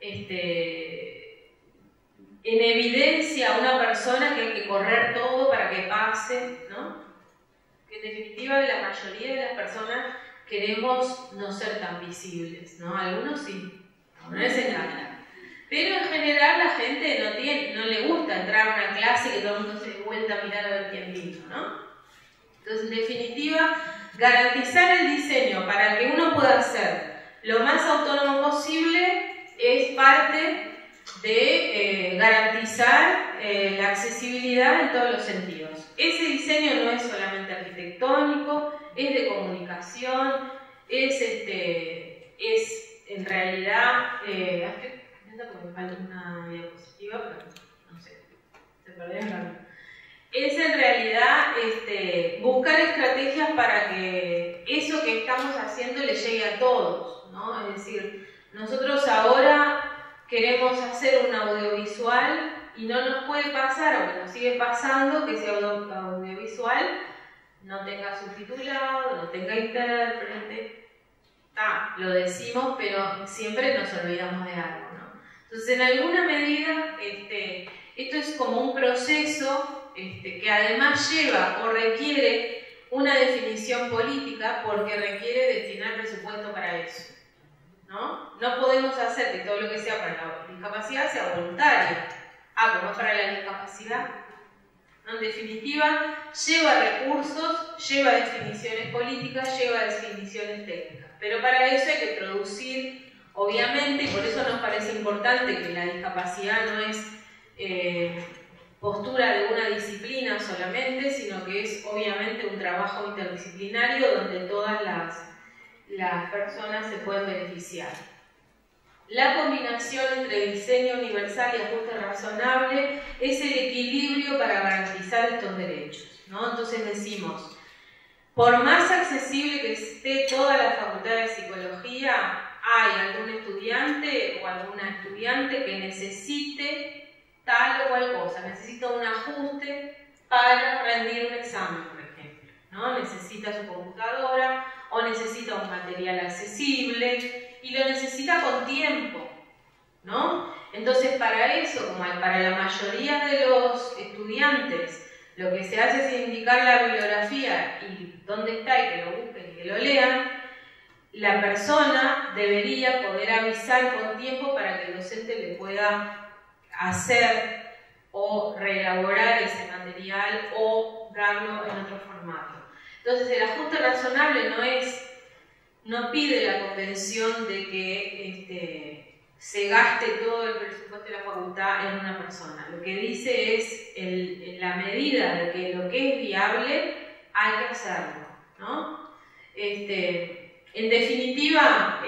en evidencia a una persona que hay que correr todo para que pase, ¿no? En definitiva, la mayoría de las personas queremos no ser tan visibles, ¿no? Algunos sí, a uno les encanta. Pero en general la gente no le gusta entrar a una clase y que todo el mundo se dé vuelta a mirar a ver quién vino, ¿no? Entonces, en definitiva, garantizar el diseño para que uno pueda ser lo más autónomo posible es parte de garantizar la accesibilidad en todos los sentidos. Ese diseño no es solamente arquitectónico, es de comunicación, es en realidad, estoy viendo que me falta una diapositiva, pero no sé, se perdió el camino. Es en realidad buscar estrategias para que eso que estamos haciendo le llegue a todos, ¿no? Es decir, nosotros ahora queremos hacer un audiovisual y no nos puede pasar, o que nos sigue pasando, que ese audiovisual no tenga subtitulado, no tenga intérprete. Lo decimos, pero siempre nos olvidamos de algo, ¿no? Entonces, en alguna medida, esto es como un proceso que además lleva o requiere una definición política porque requiere destinar presupuesto para eso, ¿no? No podemos hacer que todo lo que sea para la discapacidad sea voluntario. Como es para la discapacidad, En definitiva, lleva recursos, lleva definiciones políticas, lleva definiciones técnicas. Pero para eso hay que producir, obviamente, y por eso nos parece importante que la discapacidad no es postura de una disciplina solamente, sino que es obviamente un trabajo interdisciplinario donde todas las personas se pueden beneficiar. La combinación entre diseño universal y ajuste razonable es el equilibrio para garantizar estos derechos, ¿no? Entonces decimos, por más accesible que esté toda la facultad de psicología, hay algún estudiante o alguna estudiante que necesite tal o cual cosa, necesita un ajuste para rendir un examen, por ejemplo, ¿no? Necesita su computadora o necesita un material accesible y lo necesita con tiempo, ¿no? Entonces para eso, como para la mayoría de los estudiantes, lo que se hace es indicar la bibliografía y dónde está y que lo busquen y que lo lean, la persona debería poder avisar con tiempo para que el docente le pueda hacer o reelaborar ese material o darlo en otro formato. Entonces el ajuste razonable no pide la convención de que se gaste todo el presupuesto de la facultad en una persona. Lo que dice es, en la medida de que lo que es viable, hay que hacerlo, ¿no? En definitiva,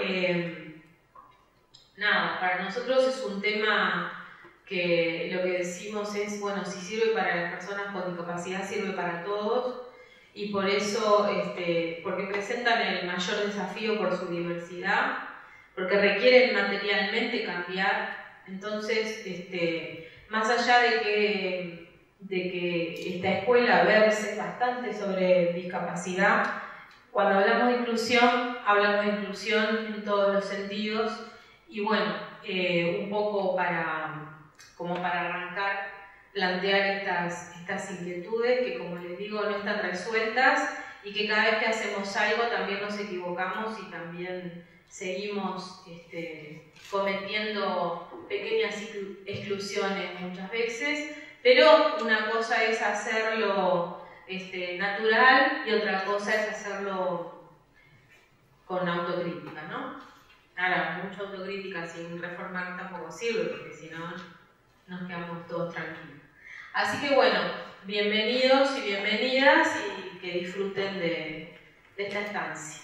nada, para nosotros es un tema que lo que decimos es, bueno, si sirve para las personas con discapacidad, sirve para todos. Y por eso, porque presentan el mayor desafío por su diversidad, porque requieren materialmente cambiar. Entonces, más allá de que esta escuela verse bastante sobre discapacidad, cuando hablamos de inclusión en todos los sentidos. Y bueno, un poco como para arrancar, plantear estas inquietudes que, como les digo, no están resueltas y que cada vez que hacemos algo también nos equivocamos y también seguimos cometiendo pequeñas exclusiones muchas veces, pero una cosa es hacerlo natural y otra cosa es hacerlo con autocrítica, ¿no? Ahora, mucha autocrítica sin reformar tampoco sirve, porque si no nos quedamos todos tranquilos. Así que bueno, bienvenidos y bienvenidas y que disfruten de esta estancia.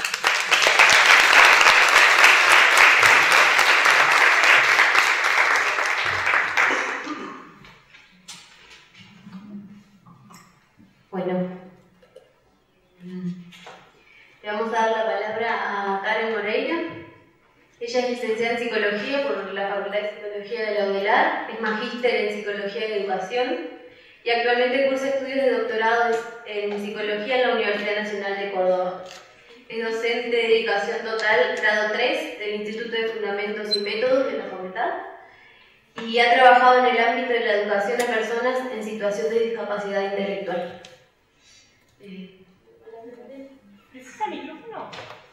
Bueno, le vamos a dar la palabra a Karen Moreira. Ella es licenciada en Psicología por la Facultad de Psicología de la UDELAR, es magíster en Psicología y Educación y actualmente cursa estudios de doctorado en Psicología en la Universidad Nacional de Córdoba. Es docente de dedicación total grado 3 del Instituto de Fundamentos y Métodos de la Facultad y ha trabajado en el ámbito de la educación de personas en situación de discapacidad intelectual. ¿Necesita micrófono?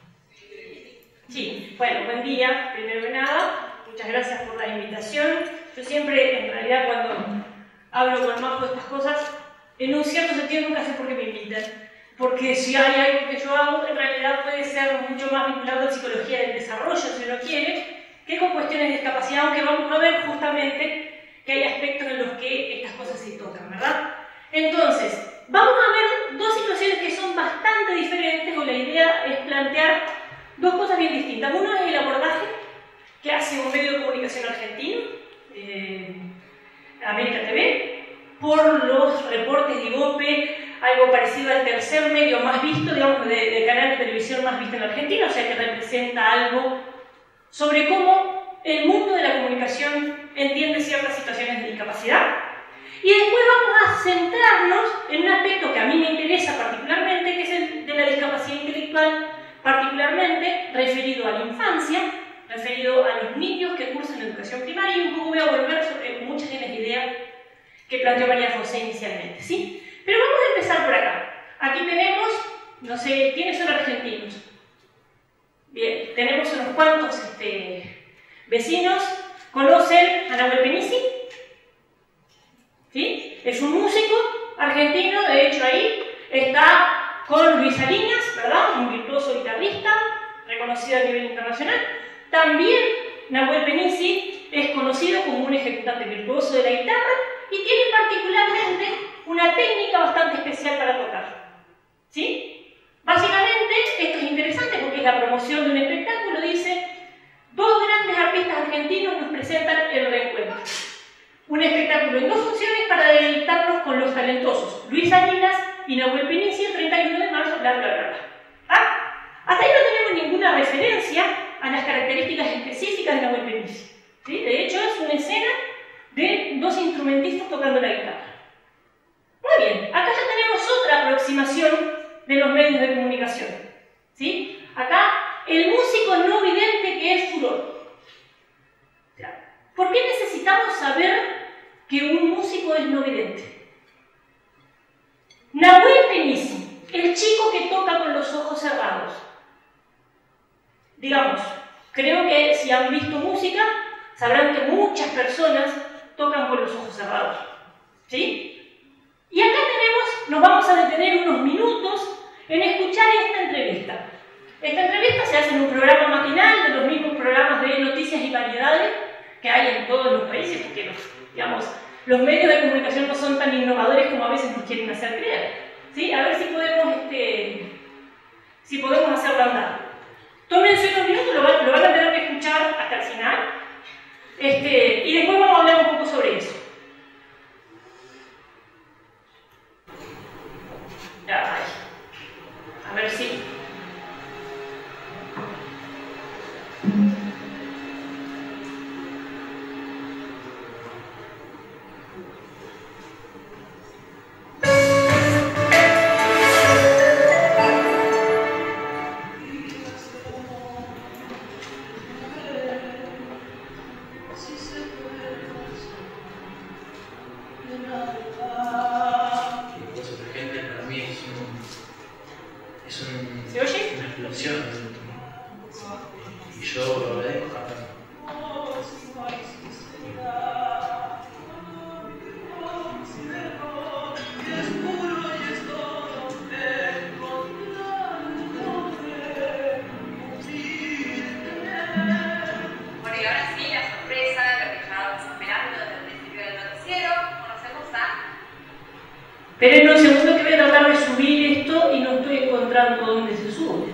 Sí, bueno, buen día, primero que nada, muchas gracias por la invitación. Yo siempre, en realidad, cuando hablo con Majo de estas cosas, en un cierto sentido nunca sé por qué me invitan, porque si hay algo que yo hago, en realidad puede ser mucho más vinculado a psicología del desarrollo, si uno quiere, que con cuestiones de discapacidad, aunque vamos a ver justamente que hay aspectos en los que estas cosas se tocan, ¿verdad? Entonces, vamos a ver dos situaciones que son bastante diferentes, o la idea es plantear dos cosas bien distintas. Uno es el abordaje que hace un medio de comunicación argentino, América TV, por los reportes de Ibope, algo parecido al tercer medio más visto, digamos, de canal de televisión más visto en la Argentina, o sea que representa algo sobre cómo el mundo de la comunicación entiende ciertas situaciones de discapacidad. Y después vamos a centrarnos en un aspecto que a mí me interesa particularmente, que es el de la discapacidad intelectual, particularmente referido a la infancia, referido a los niños que cursan educación primaria, y un poco voy a volver sobre muchas de las ideas que planteó María José inicialmente, ¿sí? Pero vamos a empezar por acá. Aquí tenemos, no sé, ¿quiénes son argentinos? Bien, tenemos unos cuantos vecinos. ¿Conocen a Nahuel Penisi? ¿Sí? Es un músico argentino, de hecho ahí está con Luis Salinas, ¿verdad? Un virtuoso guitarrista, reconocido a nivel internacional. También Nahuel Penici es conocido como un ejecutante virtuoso de la guitarra y tiene particularmente una técnica bastante especial para tocar. ¿Sí? Básicamente, esto es interesante porque es la promoción de un espectáculo, dice: dos grandes artistas argentinos nos presentan el reencuentro. Un espectáculo en dos funciones para deleitarnos con los talentosos Luis Salinas y Nahuel Penici el 31 de marzo, bla, bla, bla, bla. ¿Ah? Hasta ahí no tenemos ninguna referencia a las características específicas de Nahuel Penici. ¿Sí? De hecho, es una escena de dos instrumentistas tocando la guitarra. Muy bien, acá ya tenemos otra aproximación de los medios de comunicación. ¿Sí? Acá, el músico no vidente que es furor. ¿Por qué necesitamos saber que un músico es no vidente? Nahuel Penici, el chico que toca con los ojos cerrados. Digamos, creo que si han visto música, sabrán que muchas personas tocan con los ojos cerrados. ¿Sí? Y acá nos vamos a detener unos minutos en escuchar esta entrevista. Esta entrevista se hace en un programa matinal de los mismos programas de noticias y variedades que hay en todos los países, porque los medios de comunicación no son tan innovadores como a veces nos quieren hacer creer. ¿Sí? A ver si podemos hacerlo andar. Tómense unos minutos, lo van a tener que escuchar hasta el final. Y después vamos a hablar un poco sobre eso. A ver si... ¿Se oye? Una explosión. Y yo lo veo acá. Bueno, y ahora sí, la sorpresa, lo que estábamos esperando desde el principio del noticiero. Conocemos a... Esperen un segundo que voy a tratar de subir esto y no estoy encontrando dónde se sube.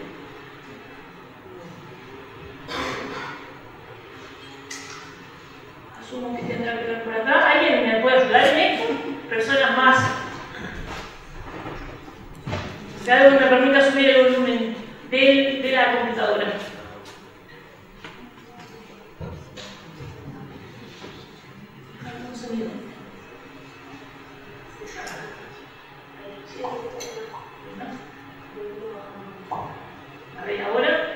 Asumo que tendrá que ver por acá. ¿Alguien me puede ayudar en esto? Personas más. Que algo me permita subir el volumen de la computadora. ¿Algún sonido? A ver, ahora.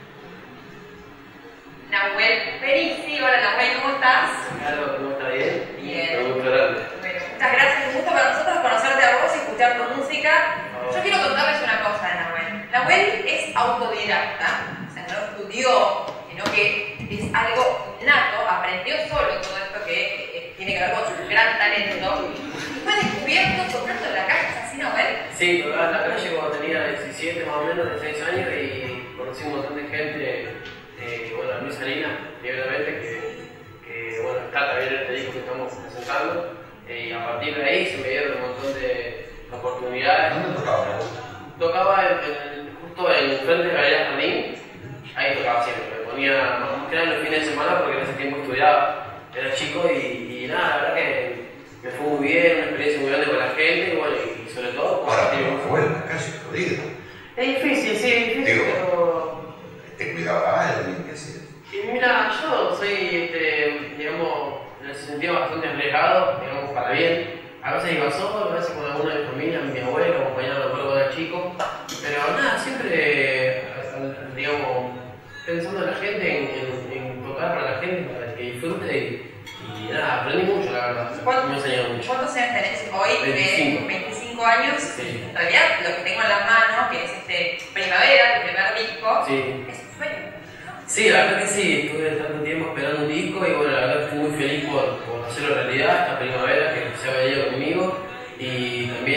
Nahuel Penici. Hola Nahuel, ¿cómo estás? Claro, ¿cómo está? ¿Bien? Bien. Un gusto grande. Bueno, muchas gracias. Un gusto para nosotros conocerte a vos y escuchar tu música. Yo quiero contarles una cosa de Nahuel. Nahuel es autodidacta, o sea, no estudió, sino que es algo nato, aprendió solo todo esto que tiene que ver con su gran talento. Y fue descubierto tocando en la calle, ¿es así, Nahuel? Sí, tocaba en la calle cuando tenía 17 más o menos, 16 años, y conocí un montón de gente, bueno, Luis Salinas, primeramente, que bueno, está también en este disco que estamos presentando, y a partir de ahí se me dieron un montón de oportunidades. ¿Dónde tocaba? Tocaba justo en frente de Galería Jardín, ahí tocaba siempre, me ponía más que nada en los fines de semana porque en ese tiempo estudiaba, era chico y nada, la verdad que me fue muy bien, una experiencia muy grande con la gente y bueno, y sobre todo Ahora, pero fue en la calle, jodida. es difícil, sí, es difícil, Digo, pero... ¿te cuidaba alguien? ¿Qué hacía? Y mira, yo soy, digamos, en ese sentido bastante arriesgado, digamos, para bien. A veces iba solo, a veces con alguna de mi familia, mi abuelo, acompañado cuando era chico. Pero nada, siempre, digamos, pensando en la gente, en tocar para la gente, para que disfrute. Y nada, aprendí mucho, la verdad. Me enseñó mucho. ¿Cuántos años tenés hoy? 25. 25 años. Sí. En realidad, lo que tengo en las manos, que es Primavera, tu primer disco, Sí. es un sueño. Sí, la verdad que sí, estuve tanto tiempo esperando un disco y bueno, la verdad estoy muy feliz por hacerlo realidad, esta primavera que se ha venido conmigo y también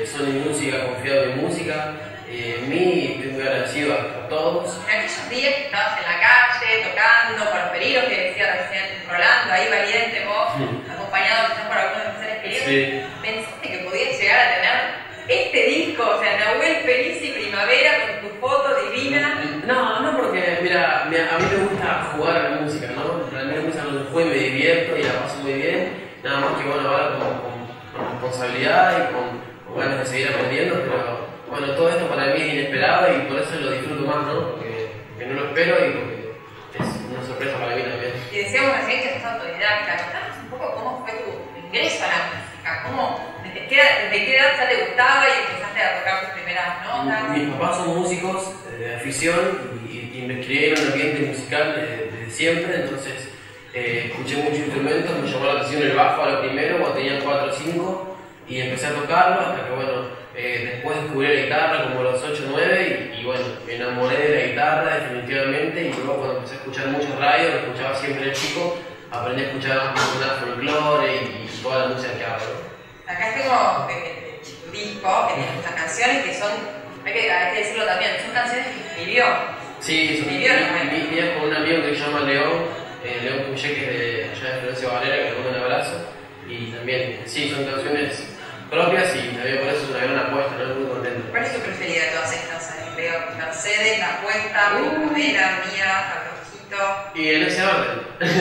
Sony Music ha confiado en mi música. En mí estoy muy agradecido a todos. En aquellos días que estabas en la calle, tocando con los peligros que decía recién Rolando, ahí valiente vos, acompañado quizás por algunos de mis seres queridos, ¿pensaste que podías llegar a tener este disco? O sea, Nahuel Felici Primavera con tu foto divina. No, porque mira, a mí me gusta jugar a la música, ¿no? A mí me gusta cuando juego y me divierto y la paso muy bien. Nada más que bueno, ahora con responsabilidad y con ganas de seguir aprendiendo, pero bueno, todo esto para mí es inesperado y por eso lo disfruto más, ¿no? Porque no lo espero y porque es una sorpresa para mí también. Y decíamos recién que sos autodidacta. Contanos un poco cómo fue tu ingreso a la música. ¿Desde qué edad ya te gustaba y empezaste a tocar tus primeras notas? Mis papás son músicos de afición y me crié en un ambiente musical desde siempre, entonces escuché muchos instrumentos, me llamó la atención el bajo a lo primero cuando tenía 4 o 5 y empecé a tocarlo hasta que bueno, después descubrí la guitarra como a los 8 o 9 y bueno, me enamoré de la guitarra definitivamente y luego cuando empecé a escuchar mucho radio, lo escuchaba siempre de chico, aprendí a escuchar más folclore y toda la música que hago. Acá tengo tu disco, que tiene muchas canciones que son, hay que decirlo también, son canciones que escribió. Sí, son mías con un amigo que se llama León Puye, que es de allá de Florencio Varela, que le mando un abrazo. Y también, sí, son canciones propias y también por eso es una gran apuesta, ¿no? Muy contento. ¿Cuál es tu preferida de todas estas? Leo, Mercedes, La Apuesta, Primavera, Mía, Abrojito. Y en ese orden.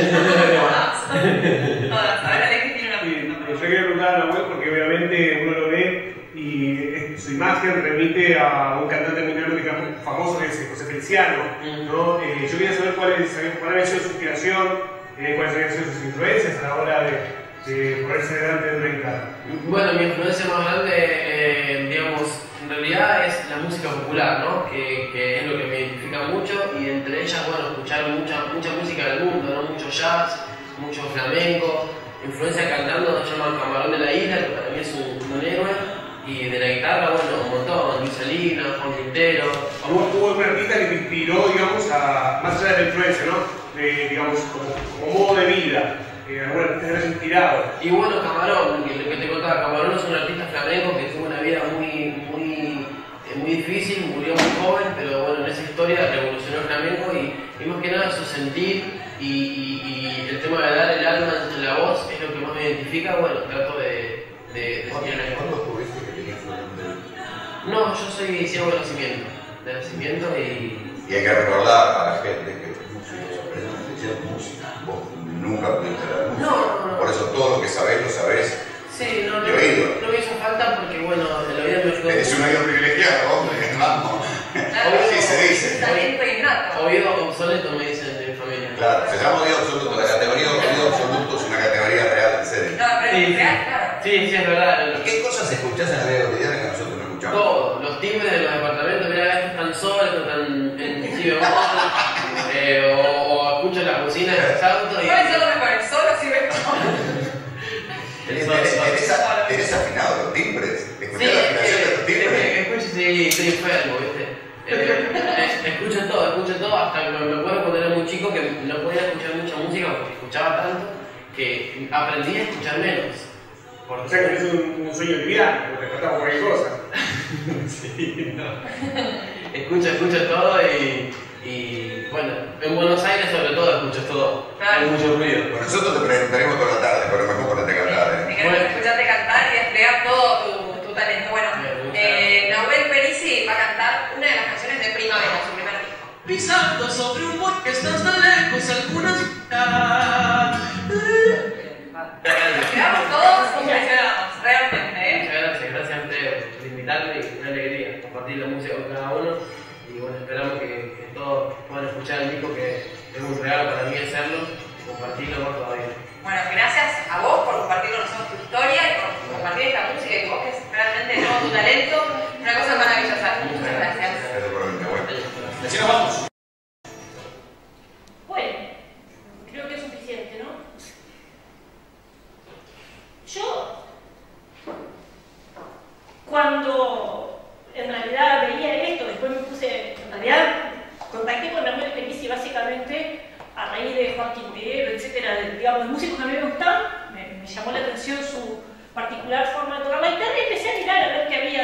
Todas. Ahora Alexis tiene una pregunta. Yo quería preguntar a la web porque obviamente uno lo ve y su imagen remite a un cantante mundialmente famoso que es José Feliciano, ¿no? Yo quería saber cuál había sido su inspiración, cuáles habían sido sus influencias a la hora de ponerse delante de una guitarra. Bueno, mi influencia más grande, digamos, en realidad es la música popular, ¿no? Que es lo que me identifica mucho y entre ellas, bueno, escuchar mucha música del mundo, ¿no? Mucho jazz, mucho flamenco. Influencia cantando nos llaman Camarón de la Isla, que para mí es un héroe. Y de la guitarra, bueno, un montón, Luis Salinas, Juan Quintero. ¿Hubo algún artista que te inspiró, digamos, más allá de la influencia, ¿no? Digamos, como modo de vida? ¿Algún artista que te haya inspirado? Y bueno, Camarón, lo que te contaba, Camarón es un artista flamenco que tuvo una vida muy difícil, murió muy joven, pero bueno, en esa historia revolucionó el flamenco y más que nada su sentir y el tema de dar el alma en la voz es lo que más me identifica. Bueno, trato de ¿Cuándo tuviste que tenías flamenco? No, yo soy ciego de nacimiento y hay que recordar a la gente que los músicos aprenden a estudiar música. Vos nunca pudiste dar música. No. Por eso todo lo que sabés, lo sabés. Sí, no me hizo falta porque bueno, de la vida me ayudó. Eres un oído privilegiado, hombre, vamos. Así se dice. Talento innato. Oído obsoleto me dicen de mi familia. Claro, se llama oído absoluto. La categoría de oído absoluto es una categoría real, en serio. No, pero Sí, es real, claro. Sí, es verdad. ¿Qué cosas escuchás en la vida cotidiana que nosotros no escuchamos? Todo, los timbres de los departamentos, mira, estos están solos, estos están en si bemol, o escucho en la cocina de los autos y... ¿Cuáles son los mejores? ¿Solo si ves ¿Tenés afinado los timbres? Sí, ¿Escuchás la afinación de los timbres? escucho, sí, estoy enfermo, ¿viste? Escucho todo, hasta que me acuerdo cuando era muy chico que no podía escuchar mucha música porque escuchaba tanto que aprendí a escuchar menos. O sea que tenés un sueño liviano, porque despertamos cualquier cosa. Sí, no. Escucho todo y bueno, en Buenos Aires sobre todo escucho todo. Hay mucho ruido. Bueno, nosotros te preguntaremos toda la tarde, pero mejor ponerte a cantar, Si querés escucharte cantar y desplegar todo tu talento. Bueno, Nahuel Felici va a cantar una de las canciones de Primavera, su primer disco. Pisando sobre un bosque estás tan lejos, algunas Quedamos todos impresionados, realmente. Muchas gracias Andrés por invitarme y una alegría compartir la música con cada uno y bueno, esperamos que todos puedan escuchar el disco que es un regalo para mí hacerlo y compartirlo más todavía. Bueno, gracias a vos por compartir con nosotros tu historia y por compartir esta música y vos que es realmente todo tu talento, una cosa maravillosa. Muchas gracias. Así nos vamos. Bueno, creo que es suficiente, ¿no? Yo, cuando en realidad veía esto, después me puse, en realidad contacté con Nahuel Felici básicamente a raíz de Juan Quintero, etcétera, digamos, de músicos que a mí me gustaban, me llamó la atención su particular forma de tocar la guitarra y empecé a mirar a ver qué había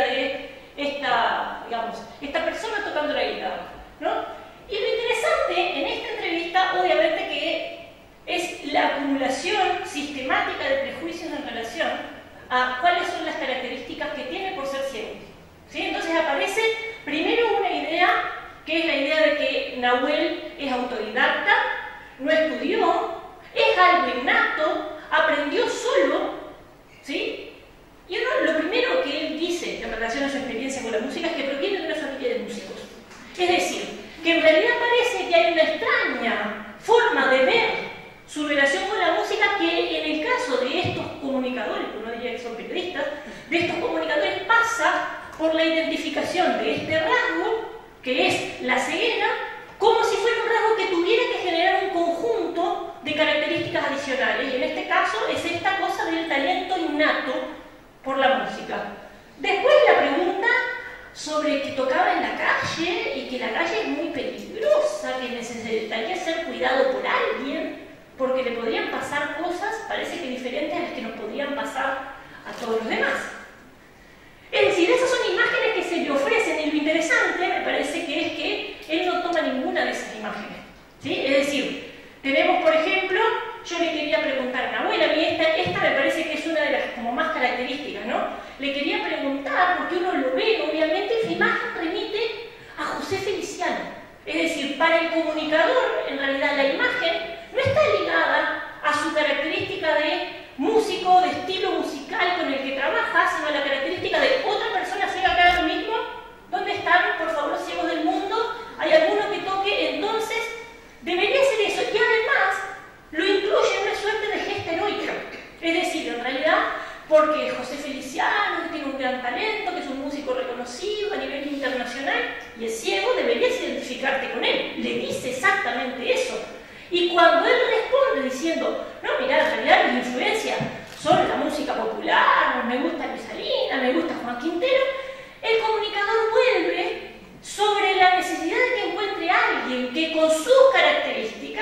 por la identificación de este rasgo, que es la ceguera, como si fuera un rasgo que tuviera que generar un conjunto de características adicionales. Y en este caso es esta cosa del talento innato por la música. Después la pregunta sobre que tocaba en la calle y que la calle es muy peligrosa, que necesitaría ser cuidado por alguien, porque le podrían pasar cosas, parece que diferentes a las que nos podrían pasar a todos los demás. Es decir, esas son imágenes que se le ofrecen, y lo interesante me parece que es que él no toma ninguna de esas imágenes, ¿sí? Es decir, tenemos, por ejemplo, yo le quería preguntar a Nahuel, a mí esta me parece que es una de las como más características, ¿no? Le quería preguntar, porque uno lo ve, obviamente, esa imagen remite a José Feliciano. Es decir, para el comunicador, en realidad, la imagen no está ligada a su característica de músico, de estilo musical con el que trabaja, sino a la característica de otra persona ciega que haga lo mismo. ¿Dónde están, por favor, ciegos del mundo? ¿Hay alguno que toque? Entonces, debería ser eso. Y además, lo incluye en una suerte de gesta heroica. Es decir, en realidad, porque José Feliciano tiene un gran talento, que es un músico reconocido a nivel internacional, y es ciego, deberías identificarte con él. Le dice exactamente eso. Y cuando él responde diciendo, no, mirá, en realidad mis influencias son la música popular, me gusta Luis Salinas, me gusta Juan Quintero, el comunicador vuelve sobre la necesidad de que encuentre a alguien que con sus características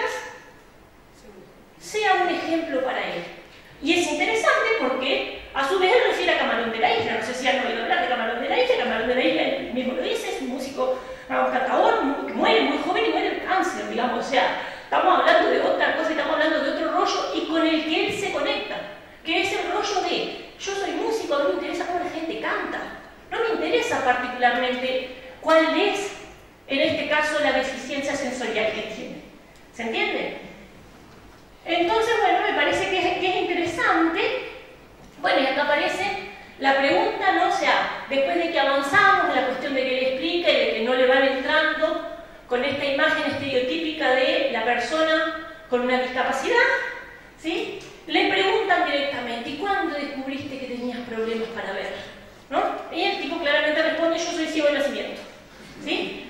sea un ejemplo para él. Y es interesante porque a su vez él refiere a Camarón de la Isla. No sé si han oído hablar de Camarón de la Isla. Camarón de la Isla, él mismo lo dice, es un músico, un cantador que muere muy joven y muere de cáncer, digamos. O sea, estamos hablando de otra cosa, estamos hablando de otro rollo y con el que él se conecta, que es el rollo de yo soy músico, a mí me interesa cómo la gente canta, no me interesa particularmente cuál es, en este caso, la deficiencia sensorial que tiene. ¿Se entiende? Entonces, bueno, me parece que es interesante. Bueno, y acá aparece la pregunta, ¿no? O sea, después de que avanzamos en la cuestión de que él explica y de que no le van entrando con esta imagen estereotípica de la persona con una discapacidad, ¿sí? Le preguntan directamente, ¿y cuándo descubriste que tenías problemas para ver? ¿No? Y el tipo claramente responde, yo soy ciego de nacimiento, ¿sí?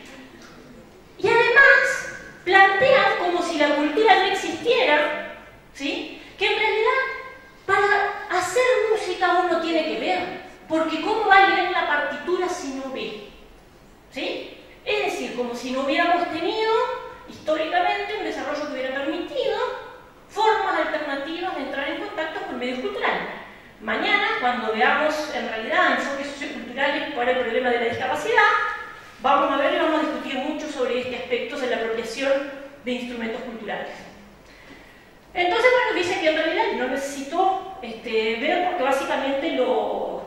Y además plantean como si la cultura no existiera, ¿sí? Que en realidad para hacer música uno tiene que ver, porque ¿cómo va a leer la partitura si no ve? ¿Sí? Es decir, como si no hubiéramos tenido históricamente un desarrollo que hubiera permitido formas alternativas de entrar en contacto con medios culturales. Mañana, cuando veamos en realidad enfoques socioculturales para el problema de la discapacidad, vamos a ver y vamos a discutir mucho sobre este aspecto de la apropiación de instrumentos culturales. Entonces, bueno, dice que en realidad no necesitó ver porque básicamente lo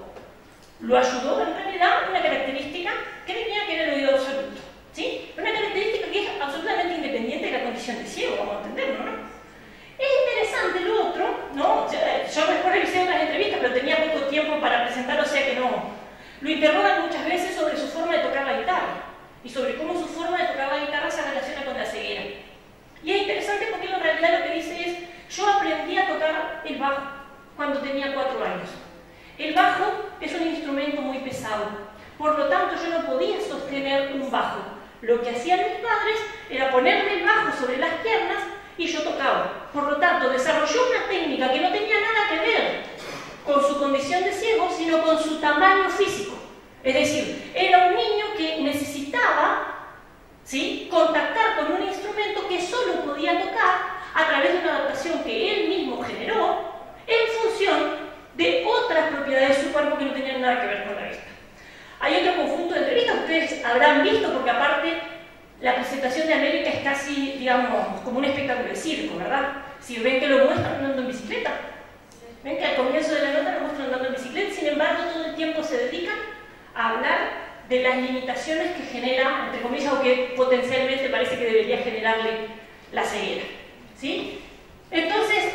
ayudó en realidad una característica que tenía, que era el oído absoluto, ¿sí? Una característica que es absolutamente independiente de la condición de ciego, vamos a entenderlo, ¿no? Es interesante lo otro, ¿no? Yo después revisé otras entrevistas, pero tenía poco tiempo para presentar, o sea que no. Lo interrogan muchas veces sobre su forma de tocar la guitarra y sobre cómo su forma de tocar la guitarra se relaciona con la ceguera. Y es interesante porque en realidad lo que dice es, yo aprendí a tocar el bajo cuando tenía 4 años. El bajo es un instrumento muy pesado, por lo tanto yo no podía sostener un bajo. Lo que hacían mis padres era ponerme el bajo sobre las piernas y yo tocaba. Por lo tanto, desarrolló una técnica que no tenía nada que ver con su condición de ciego, sino con su tamaño físico. Es decir, era un niño que necesitaba, ¿sí?, contactar con un instrumento que solo podía tocar a través de una adaptación que él mismo generó en función de otras propiedades de su cuerpo que no tenían nada que ver con la vista. Hay otro conjunto de entrevistas, ustedes habrán visto, porque aparte la presentación de América es casi, digamos, como un espectáculo de circo, ¿verdad? Si ven que lo muestran andando en bicicleta, ven que al comienzo de la nota lo muestran andando en bicicleta, sin embargo todo el tiempo se dedican a hablar de las limitaciones que genera, entre comillas, o que potencialmente parece que debería generarle la ceguera, ¿sí? Entonces,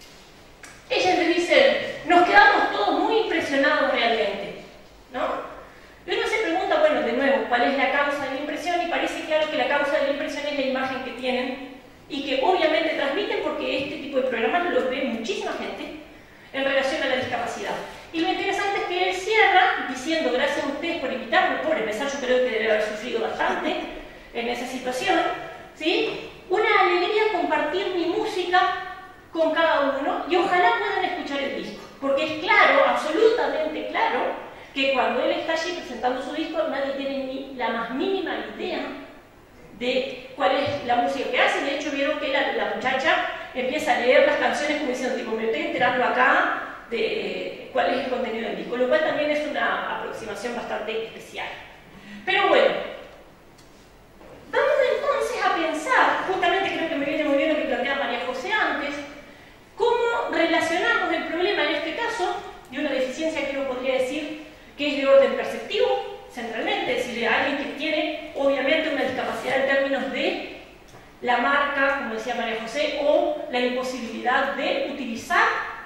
ellas le dicen, nos quedamos todos muy impresionados realmente, ¿no? Y uno se pregunta, bueno, de nuevo, ¿cuál es la causa de la impresión? Y parece claro que la causa de la impresión es la imagen que tienen y que obviamente transmiten, porque este tipo de programas los ve muchísima gente en relación a la discapacidad. Y lo interesante es que él cierra diciendo, gracias a ustedes por invitarme, por empezar, yo creo que debe haber sufrido bastante en esa situación, ¿sí? Una alegría compartir mi música con cada uno y ojalá puedan escuchar el disco, porque es claro, absolutamente claro, que cuando él está allí presentando su disco nadie tiene ni la más mínima idea de cuál es la música que hace. De hecho vieron que la muchacha empieza a leer las canciones como diciendo, tipo, me estoy enterando acá de cuál es el contenido del disco, lo cual también es una aproximación bastante especial. Pero bueno, vamos entonces a pensar, justamente creo que me viene muy bien lo que planteaba María José antes, cómo relacionamos el problema en este caso de una deficiencia que uno podría decir que es de orden perceptivo, centralmente, es decir, de alguien que tiene obviamente una discapacidad en términos de la marca, como decía María José, o la imposibilidad de utilizar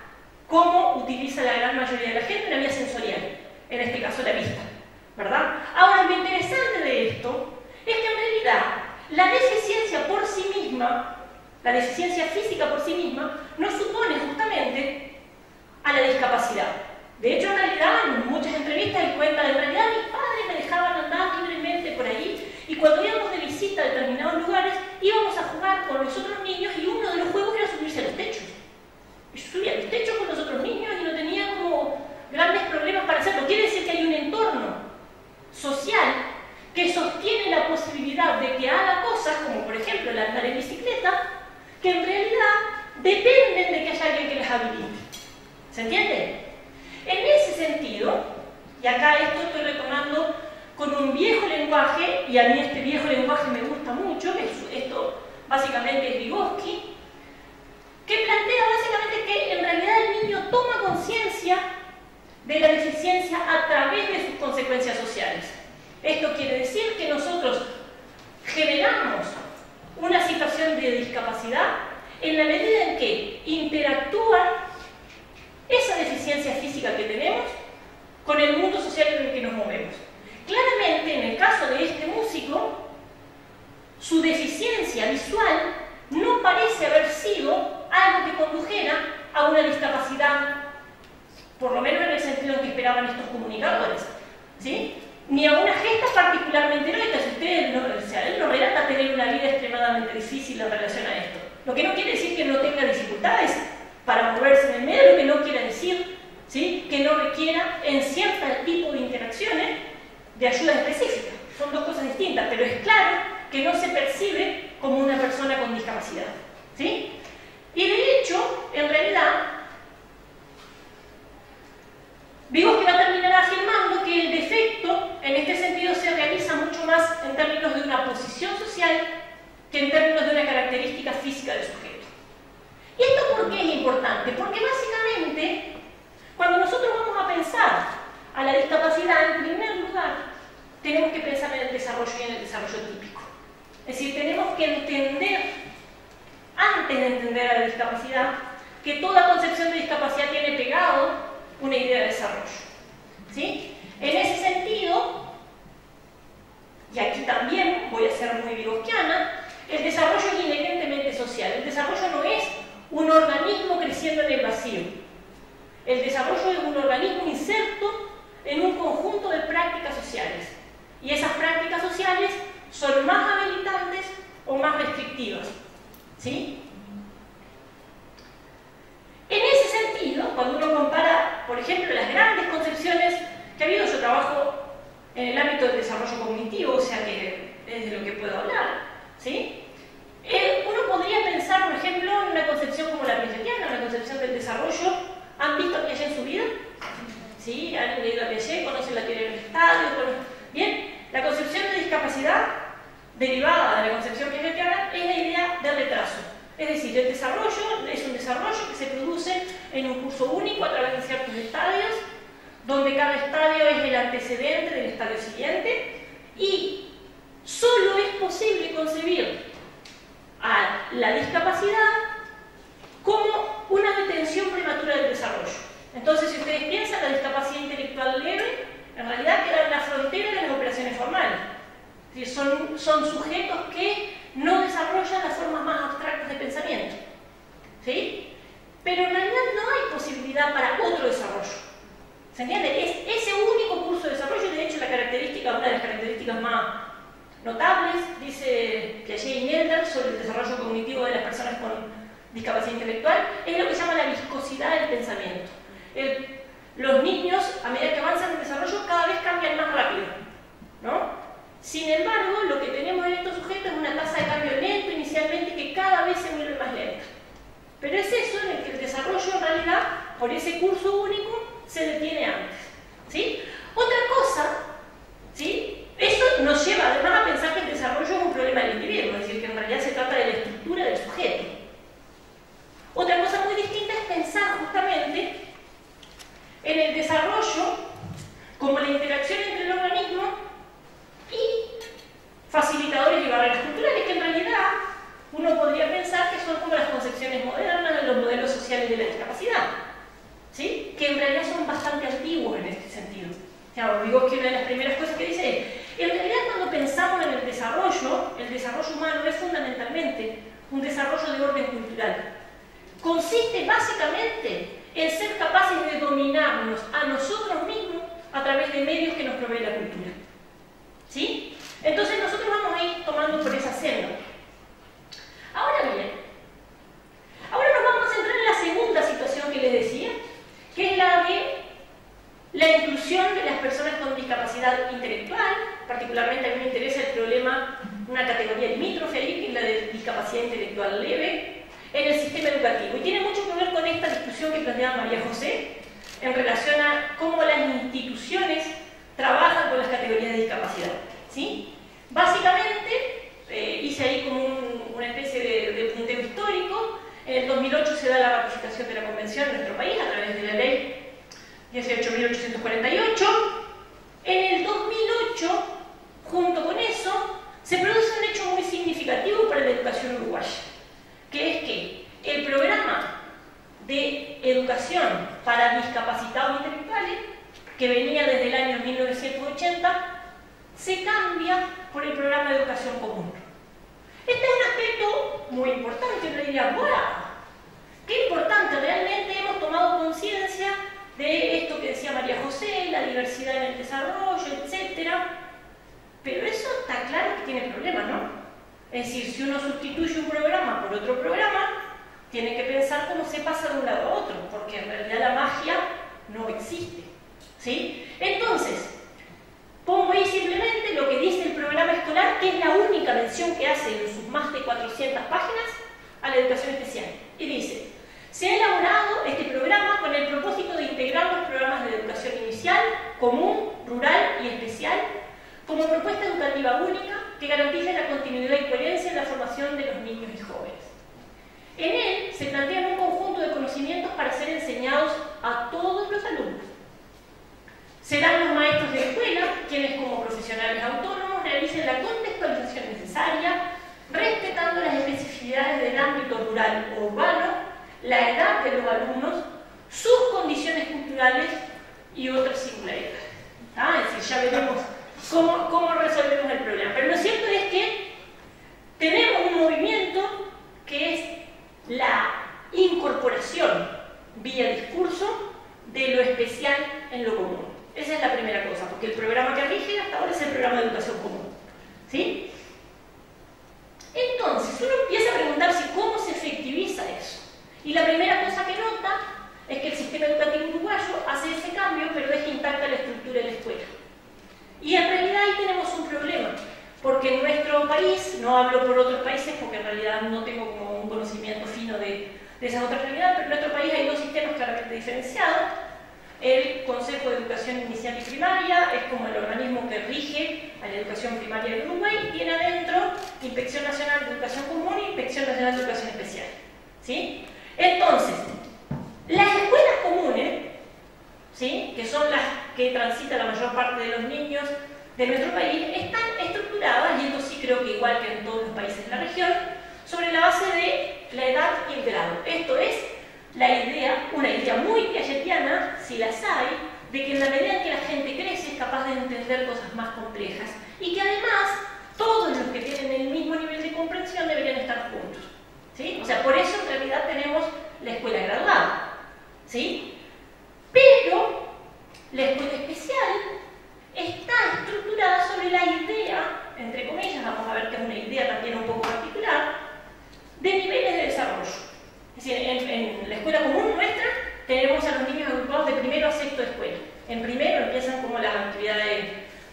como utiliza la gran mayoría de la gente la vía sensorial, en este caso la vista, ¿verdad? Ahora, lo interesante de esto es que en realidad la deficiencia por sí misma, la deficiencia física por sí misma, no supone justamente a la discapacidad. De hecho, en realidad, en muchas entrevistas él cuenta, en realidad mis padres me dejaban andar libremente por ahí y cuando íbamos de visita a determinados lugares íbamos a jugar con los otros niños y uno de los juegos era subirse a los techos. Yo subía a los techos con los otros niños y no tenía como grandes problemas para hacerlo. Quiere decir que hay un entorno social que sostiene la posibilidad de que haga cosas, como por ejemplo el andar en bicicleta, que en realidad dependen de que haya alguien que las habilite. ¿Se entiende? En ese sentido, y acá esto estoy retomando con un viejo lenguaje, y a mí este viejo lenguaje me gusta mucho, esto básicamente es Vygotsky, que plantea básicamente que en realidad el niño toma conciencia de la deficiencia a través de sus consecuencias sociales. Esto quiere decir que nosotros generamos una situación de discapacidad en la medida en que interactúa esa deficiencia física que tenemos con el mundo social en el que nos movemos. Claramente, en el caso de este músico, su deficiencia visual no parece haber sido algo que condujera a una discapacidad, por lo menos en el sentido en que esperaban estos comunicadores, ¿sí? Ni a una gesta particularmente heroica. Si ustedes él no relata tener una vida extremadamente difícil en relación a esto. Lo que no quiere decir que no tenga dificultades para moverse en el medio, lo que no quiere decir, ¿sí?, que no requiera en cierto tipo de interacciones de ayuda específica. Son dos cosas distintas, pero es claro que no se percibe como una persona con discapacidad, ¿sí? Y de hecho, en realidad, Vygotsky va a terminar afirmando que el defecto, en este sentido, se realiza mucho más en términos de una posición social que en términos de una característica física del sujeto. ¿Y esto por qué es importante? Porque básicamente, cuando nosotros vamos a pensar a la discapacidad, en primer lugar, tenemos que pensar en el desarrollo y en el desarrollo típico. Es decir, tenemos que entender, antes de entender a la discapacidad, que toda concepción de discapacidad tiene pegado una idea de desarrollo, ¿sí? En ese sentido, y aquí también voy a ser muy vygotskiana, el desarrollo es inherentemente social. El desarrollo no es un organismo creciendo en el vacío. El desarrollo es un organismo inserto en un conjunto de prácticas sociales. Y esas prácticas sociales son más habilitantes o más restrictivas, ¿sí? En ese sentido, cuando uno compara, por ejemplo, las grandes concepciones que ha habido, yo trabajo en el ámbito del desarrollo cognitivo, o sea que es de lo que puedo hablar, ¿sí? Uno podría pensar, por ejemplo, en una concepción como la piagetiana, una concepción del desarrollo. ¿Han visto a Piaget en su vida? ¿Sí? ¿Han leído a Piaget? ¿Conocen la teoría del estadio? Bien, la concepción de discapacidad derivada de la concepción piagetiana es la idea del retraso. Es decir, el desarrollo es un desarrollo que se produce en un curso único a través de ciertos estadios, donde cada estadio es el antecedente del estadio siguiente, y solo es posible concebir a la discapacidad como una detención prematura del desarrollo. Entonces, si ustedes piensan, la discapacidad intelectual leve en realidad queda en la frontera de las operaciones formales. Es decir, son sujetos que no desarrollan las formas más abstractas de pensamiento, ¿sí? Pero en realidad no hay posibilidad para otro desarrollo. ¿Se entiende? Es ese único curso de desarrollo, y de hecho la característica características más notables, dice Piaget y Nelder sobre el desarrollo cognitivo de las personas con discapacidad intelectual, es lo que se llama la viscosidad del pensamiento. Los niños, a medida que avanzan en el desarrollo, cada vez cambian más rápido, ¿no? Sin embargo, lo que tenemos en estos sujetos es una tasa de cambio lento inicialmente que cada vez se vuelve más lenta. Pero es eso en el que el desarrollo en realidad, por ese curso único, se detiene antes, ¿sí? Otra cosa, ¿sí? Eso nos lleva además a pensar que el desarrollo es un problema del individuo, es decir, que en realidad se trata de la estructura del sujeto. Otra cosa muy distinta es pensar justamente en el desarrollo como la interacción entre el organismo y facilitadores y barreras culturales, que en realidad uno podría pensar que son como las concepciones modernas de los modelos sociales de la discapacidad, ¿sí? Que en realidad son bastante antiguos en este sentido. O sea, Vygotsky, una de las primeras cosas que dice es, en realidad cuando pensamos en el desarrollo humano es fundamentalmente un desarrollo de orden cultural. Consiste básicamente en ser capaces de dominarnos a nosotros mismos a través de medios que nos provee la cultura, ¿sí? Entonces nosotros vamos a ir tomando por esa senda. Ahora bien, ahora nos vamos a centrar en la segunda situación que les decía, que es la de la inclusión de las personas con discapacidad intelectual. Particularmente a mí me interesa el problema, una categoría limítrofe ahí, que es la de discapacidad intelectual leve, en el sistema educativo. Y tiene mucho que ver con esta discusión que planteaba María José en relación a cómo las instituciones trabajan con las categorías de discapacidad, ¿sí? Básicamente, hice ahí como una especie de punteo histórico. En el 2008 se da la ratificación de la Convención en nuestro país a través de la Ley 18.848. En el 2008, junto con eso, se produce un hecho muy significativo para la educación uruguaya, que es que el programa de educación para discapacitados intelectuales, que venía desde el año 1980, se cambia por el programa de educación común. Este es un aspecto muy importante. Uno diría, ¡wow! ¡Qué importante! Realmente hemos tomado conciencia de esto que decía María José, la diversidad en el desarrollo, etc. Pero eso está claro que tiene problemas, ¿no? Es decir, si uno sustituye un programa por otro programa, tiene que pensar cómo se pasa de un lado a otro, porque en realidad la magia no existe, ¿sí? Entonces, pongo ahí simplemente lo que dice el programa escolar, que es la única mención que hace en sus más de 400 páginas a la educación especial. Y dice, se ha elaborado este programa con el propósito de integrar los programas de educación inicial, común, rural y especial como propuesta educativa única que garantice la continuidad y coherencia en la formación de los niños y jóvenes. En él se plantean un conjunto de conocimientos para ser enseñados a todos los alumnos. Serán los maestros de escuela quienes, como profesionales autónomos, realicen la contextualización necesaria, respetando las especificidades del ámbito rural o urbano, la edad de los alumnos, sus condiciones culturales y otras singularidades. Es decir, ya veremos cómo resolvemos el problema. Pero lo cierto es que tenemos un movimiento que es la incorporación vía discurso de lo especial en lo común. Esa es la primera cosa, porque el programa que rige hasta ahora es el programa de educación común, ¿sí? Entonces, uno empieza a preguntarse cómo se efectiviza eso. Y la primera cosa que nota es que el sistema educativo uruguayo hace ese cambio, pero deja intacta la estructura de la escuela. Y en realidad ahí tenemos un problema, porque en nuestro país, no hablo por otros países porque en realidad no tengo como un conocimiento fino de esas otras realidades, pero en nuestro país hay dos sistemas claramente diferenciados. El Consejo de Educación Inicial y Primaria es como el organismo que rige a la educación primaria de Uruguay, y tiene adentro Inspección Nacional de Educación Común e Inspección Nacional de Educación Especial, ¿sí? Entonces, las escuelas comunes, ¿sí?, que son las que transita la mayor parte de los niños de nuestro país, están estructuradas, y esto sí creo que igual que en todos los países de la región, sobre la base de la edad y el grado. Esto es la idea, una idea muy piagetiana, si las hay, de que en la medida en que la gente crece es capaz de entender cosas más complejas, y que además todos los que tienen el mismo nivel de comprensión deberían estar juntos, ¿sí? O sea, por eso en realidad tenemos la escuela graduada, ¿sí? Pero la escuela especial está estructurada sobre la idea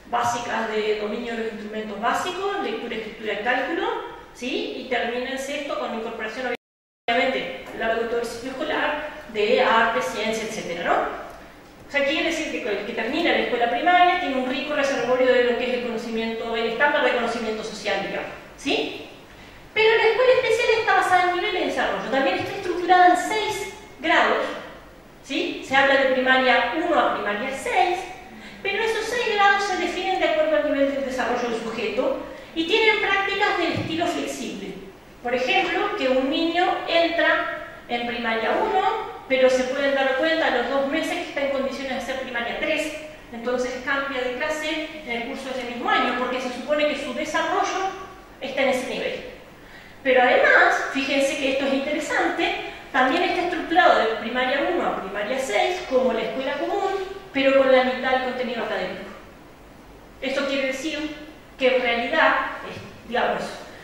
básicas de dominio de los instrumentos básicos, lectura, escritura y cálculo, ¿sí? Y termina en sexto con la incorporación, obviamente, a lo largo de todo el ciclo escolar, de arte, ciencia, etc., ¿no? O sea, quiere decir que el que termina la escuela primaria tiene un rico reservorio de lo que es el conocimiento, el estándar de conocimiento social, digamos, ¿sí? Pero la escuela especial está basada en nivel de desarrollo, también está estructurada en 6 grados, ¿sí? Se habla de primaria 1 a primaria 6, pero esos 6 grados se definen de acuerdo al nivel de desarrollo del sujeto y tienen prácticas del estilo flexible. Por ejemplo, que un niño entra en primaria 1, pero se pueden dar cuenta a los 2 meses que está en condiciones de hacer primaria 3, entonces cambia de clase en el curso de ese mismo año, porque se supone que su desarrollo está en ese nivel. Pero además, fíjense que esto es interesante, también está estructurado de primaria 1 a primaria 6 como la escuela común, pero con la mitad del contenido académico. Esto quiere decir que en realidad, digamos,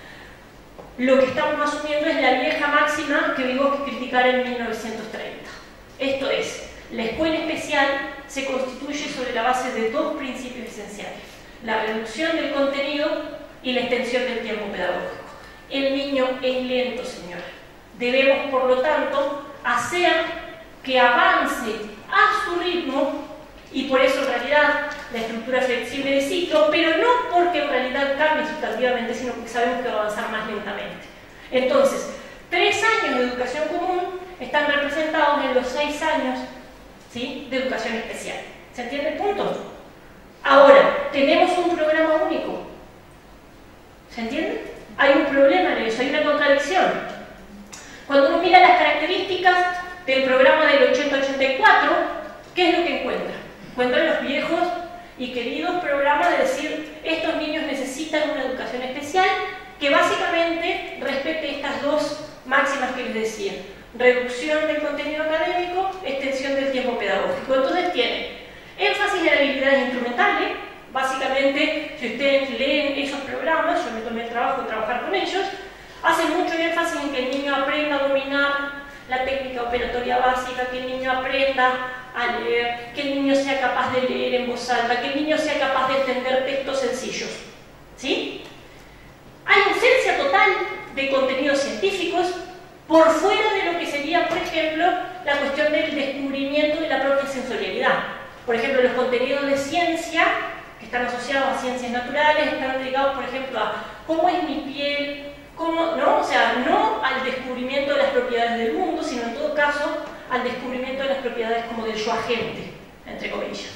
lo que estamos asumiendo es la vieja máxima que vimos que criticar en 1930. Esto es, la escuela especial se constituye sobre la base de 2 principios esenciales: la reducción del contenido y la extensión del tiempo pedagógico. El niño es lento, señora. Debemos, por lo tanto, hacer que avance a su ritmo, y por eso en realidad la estructura flexible de ciclo, pero no porque en realidad cambie sustantivamente, sino porque sabemos que va a avanzar más lentamente. Entonces, 3 años de educación común están representados en los 6 años, ¿sí?, de educación especial. ¿Se entiende el punto? Ahora, tenemos un programa único. ¿Se entiende? Hay un problema en eso, hay una contradicción. Cuando uno mira las características del programa del 80-84, ¿qué es lo que encuentra? Encuentran los viejos y queridos programas de decir, estos niños necesitan una educación especial que básicamente respete estas 2 máximas que les decía: reducción del contenido académico, extensión del tiempo pedagógico. Entonces tiene énfasis en habilidades instrumentales. Básicamente, si ustedes leen esos programas, yo me tomé el trabajo de trabajar con ellos, hacen mucho énfasis en que el niño aprenda a dominar la técnica operatoria básica, que el niño aprenda a leer, que el niño sea capaz de leer en voz alta, que el niño sea capaz de entender textos sencillos, ¿sí? Hay ausencia total de contenidos científicos por fuera de lo que sería, por ejemplo, la cuestión del descubrimiento de la propia sensorialidad. Por ejemplo, los contenidos de ciencia que están asociados a ciencias naturales están ligados, por ejemplo, a cómo es mi piel, cómo, ¿no? O sea, no al descubrimiento de las propiedades del mundo, sino en todo caso al descubrimiento de las propiedades como del yo agente, entre comillas.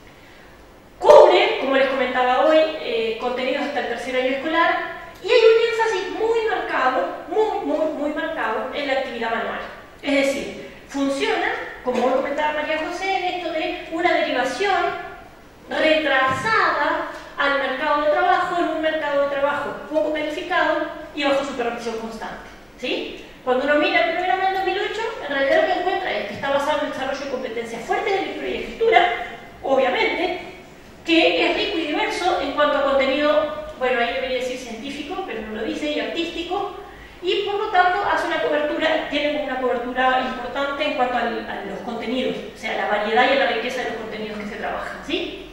Cubre, como les comentaba hoy, contenidos hasta el 3er año escolar, y hay un énfasis muy marcado, muy marcado en la actividad manual. Es decir, funciona, como hoy comentaba María José, en esto de una derivación retrasada al mercado de trabajo, en un mercado de trabajo poco calificado y bajo supervisión constante, ¿sí? Cuando uno mira el programa del 2008, en realidad lo que encuentra es que está basado en el desarrollo de competencias fuertes de lectura y escritura, obviamente, que es rico y diverso en cuanto a contenido, bueno, ahí debería decir científico, pero no lo dice, y artístico, y por lo tanto hace una cobertura, tiene una cobertura importante en cuanto a los contenidos, o sea, la variedad y la riqueza de los contenidos que se trabajan, ¿sí?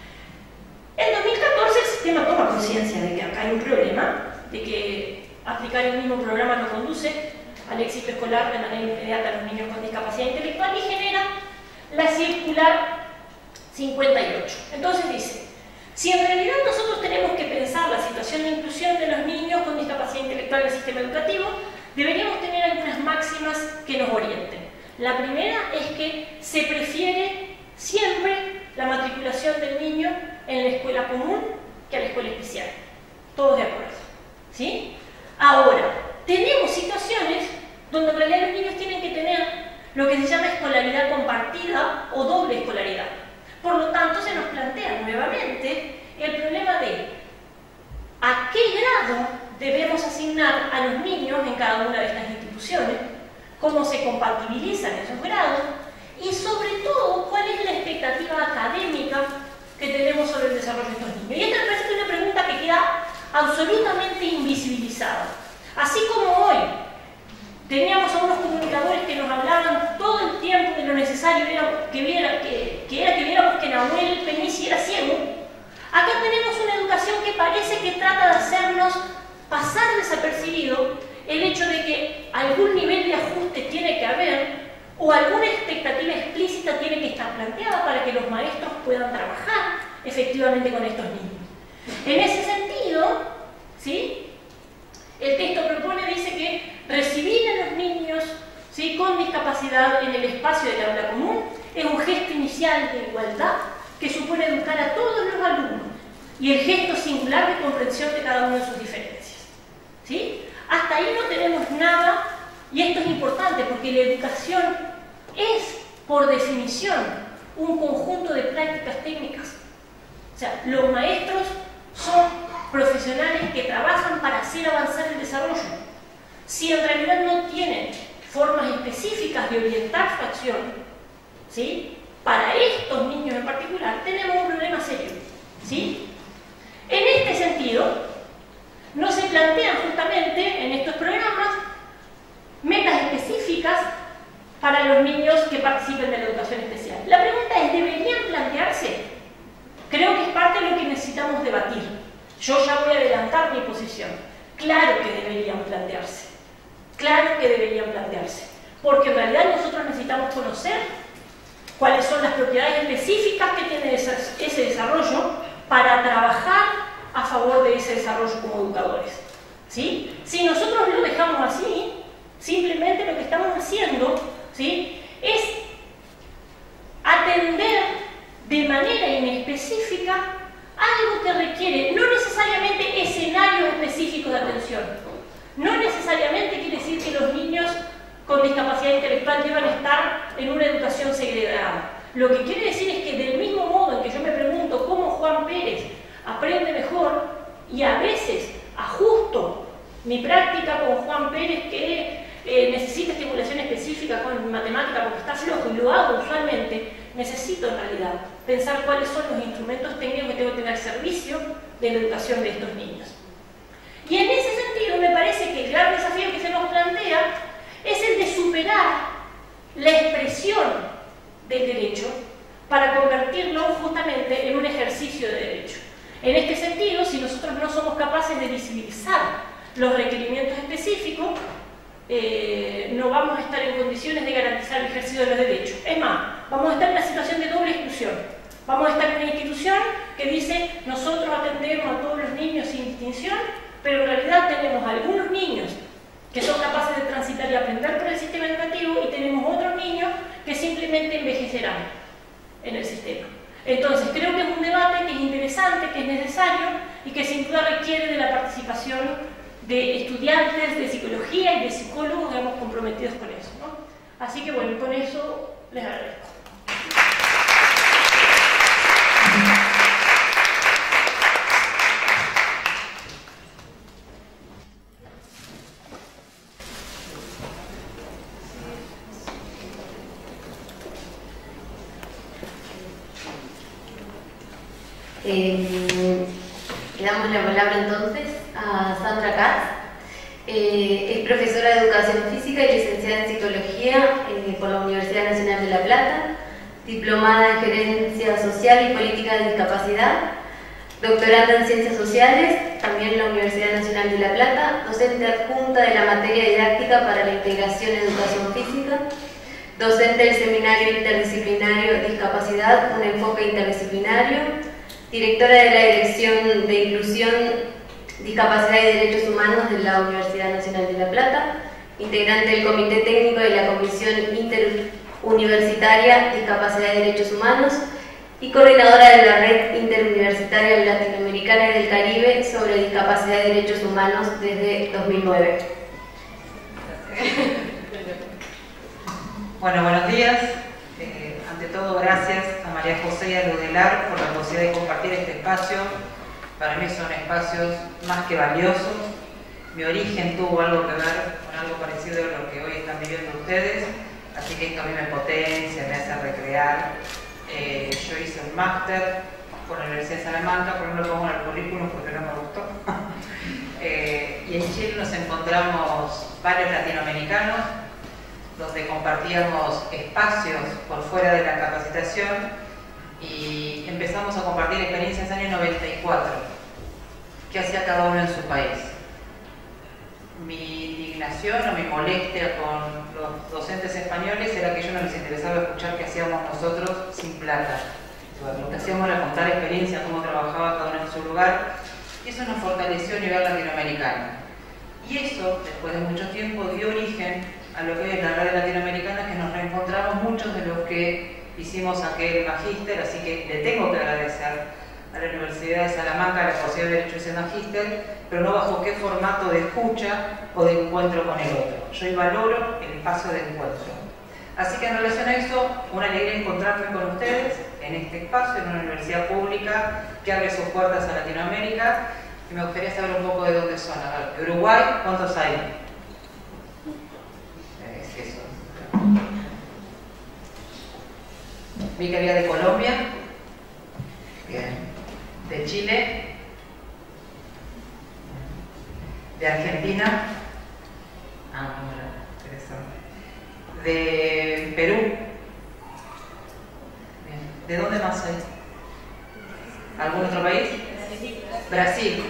En 2014 el sistema toma conciencia de que acá hay un problema, de que aplicar el mismo programa no conduce al éxito escolar de manera inmediata a los niños con discapacidad intelectual y genera la circular 58. Entonces dice, si en realidad nosotros tenemos que pensar la situación de inclusión de los niños con discapacidad intelectual en el sistema educativo, deberíamos tener algunas máximas que nos orienten. La primera es que se prefiere siempre la matriculación del niño en la escuela común que a la escuela especial. Todos de acuerdo, ¿sí? Ahora, tenemos situaciones donde en realidad los niños tienen que tener lo que se llama escolaridad compartida o doble escolaridad. Por lo tanto, se nos plantea nuevamente el problema de a qué grado debemos asignar a los niños en cada una de estas instituciones, cómo se compatibilizan esos grados y sobre todo cuál es la expectativa académica que tenemos sobre el desarrollo de estos niños. Y esta me parece una pregunta que queda absolutamente invisibilizada. Así como hoy teníamos a unos comunicadores que nos hablaban todo el tiempo de lo necesario que viéramos que Nahuel Penici era ciego, acá que trata de hacernos pasar desapercibido el hecho de que algún nivel de ajuste tiene que haber o alguna expectativa explícita tiene que estar planteada para que los maestros puedan trabajar efectivamente con estos niños. En ese sentido, ¿sí?, el texto propone, dice que recibir a los niños, ¿sí?, con discapacidad en el espacio del aula común es un gesto inicial de igualdad que supone educar a todos los alumnos y el gesto singular de comprensión de cada uno de sus diferencias. ¿Sí? Hasta ahí no tenemos nada, y esto es importante porque la educación es, por definición, un conjunto de prácticas técnicas. O sea, los maestros son profesionales que trabajan para hacer avanzar el desarrollo. Si en realidad no tienen formas específicas de orientar su acción, ¿sí?, para estos niños en particular, tenemos un problema serio. ¿Sí? En este sentido, no se plantean justamente en estos programas metas específicas para los niños que participen de la educación especial. La pregunta es, ¿deberían plantearse? Creo que es parte de lo que necesitamos debatir. Yo ya voy a adelantar mi posición. Claro que deberían plantearse. Claro que deberían plantearse. Porque en realidad nosotros necesitamos conocer cuáles son las propiedades específicas que tiene ese desarrollo para trabajar a favor de ese desarrollo como educadores. ¿Sí? Si nosotros lo dejamos así, simplemente lo que estamos haciendo, ¿sí?, es atender de manera inespecífica algo que requiere no necesariamente escenarios específicos de atención. No necesariamente quiere decir que los niños con discapacidad intelectual deban estar en una educación segregada. Lo que quiere decir es que del mismo modo en que yo me pregunto cómo Juan Pérez aprende mejor y a veces ajusto mi práctica con Juan Pérez que necesita estimulación específica con matemática porque está flojo y lo hago usualmente, necesito en realidad pensar cuáles son los instrumentos técnicos que tengo que tener al servicio de la educación de estos niños. Y en ese sentido me parece que el gran desafío que se nos plantea es el de superar la expresión del derecho para convertirlo justamente en un ejercicio de derecho. En este sentido, si nosotros no somos capaces de visibilizar los requerimientos específicos, no vamos a estar en condiciones de garantizar el ejercicio de los derechos. Es más, vamos a estar en una situación de doble exclusión. Vamos a estar en una institución que dice nosotros atendemos a todos los niños sin distinción, pero en realidad tenemos algunos niños que son capaces de transitar y aprender por el sistema educativo y tenemos otros niños que simplemente envejecerán en el sistema. Entonces creo que es un debate que es interesante, que es necesario y que sin duda requiere de la participación de estudiantes de psicología y de psicólogos, digamos, comprometidos con eso, ¿no? Así que bueno, con eso les agradezco. Le damos la palabra entonces a Sandra Katz. Es profesora de Educación Física y licenciada en Psicología por la Universidad Nacional de La Plata, diplomada en Gerencia Social y Política de Discapacidad, doctoranda en Ciencias Sociales, también en la Universidad Nacional de La Plata, docente adjunta de la materia didáctica para la integración en Educación Física, docente del Seminario Interdisciplinario Discapacidad, un enfoque interdisciplinario, directora de la Dirección de Inclusión, Discapacidad y Derechos Humanos de la Universidad Nacional de La Plata, integrante del Comité Técnico de la Comisión Interuniversitaria Discapacidad y Derechos Humanos y coordinadora de la Red Interuniversitaria Latinoamericana y del Caribe sobre Discapacidad y Derechos Humanos desde 2009. Bueno, buenos días. Ante todo, gracias a María José y a Ludelar por la posibilidad de compartir este espacio. Para mí son espacios más que valiosos. Mi origen tuvo algo que ver con algo parecido a lo que hoy están viviendo ustedes, así que esto a mí me potencia, me hace recrear. Yo hice un máster por la Universidad de Salamanca, pero no lo pongo en el currículum porque no me gustó. Y en Chile nos encontramos varios latinoamericanos donde compartíamos espacios por fuera de la capacitación y empezamos a compartir experiencias en el año 94. qué hacía cada uno en su país. Mi indignación o mi molestia con los docentes españoles era que a ellos no les interesaba escuchar qué hacíamos nosotros sin plata. Lo que hacíamos era contar experiencias, cómo trabajaba cada uno en su lugar, y eso nos fortaleció a nivel latinoamericano. Y eso, después de mucho tiempo, dio origen a lo que es la red latinoamericana, que nos reencontramos muchos de los que hicimos aquel magíster, así que le tengo que agradecer a la Universidad de Salamanca la posibilidad de haber hecho ese magíster, pero no bajo qué formato de escucha o de encuentro con el otro. Yo valoro el espacio de encuentro. Así que en relación a eso, una alegría encontrarme con ustedes en este espacio, en una universidad pública que abre sus puertas a Latinoamérica, y me gustaría saber un poco de dónde son. A ver, Uruguay, ¿cuántos hay? Es eso. Vi que había de Colombia. Bien. De Chile, de Argentina, interesante, de Perú, bien. ¿De dónde más hay? ¿Algún otro país? Brasil.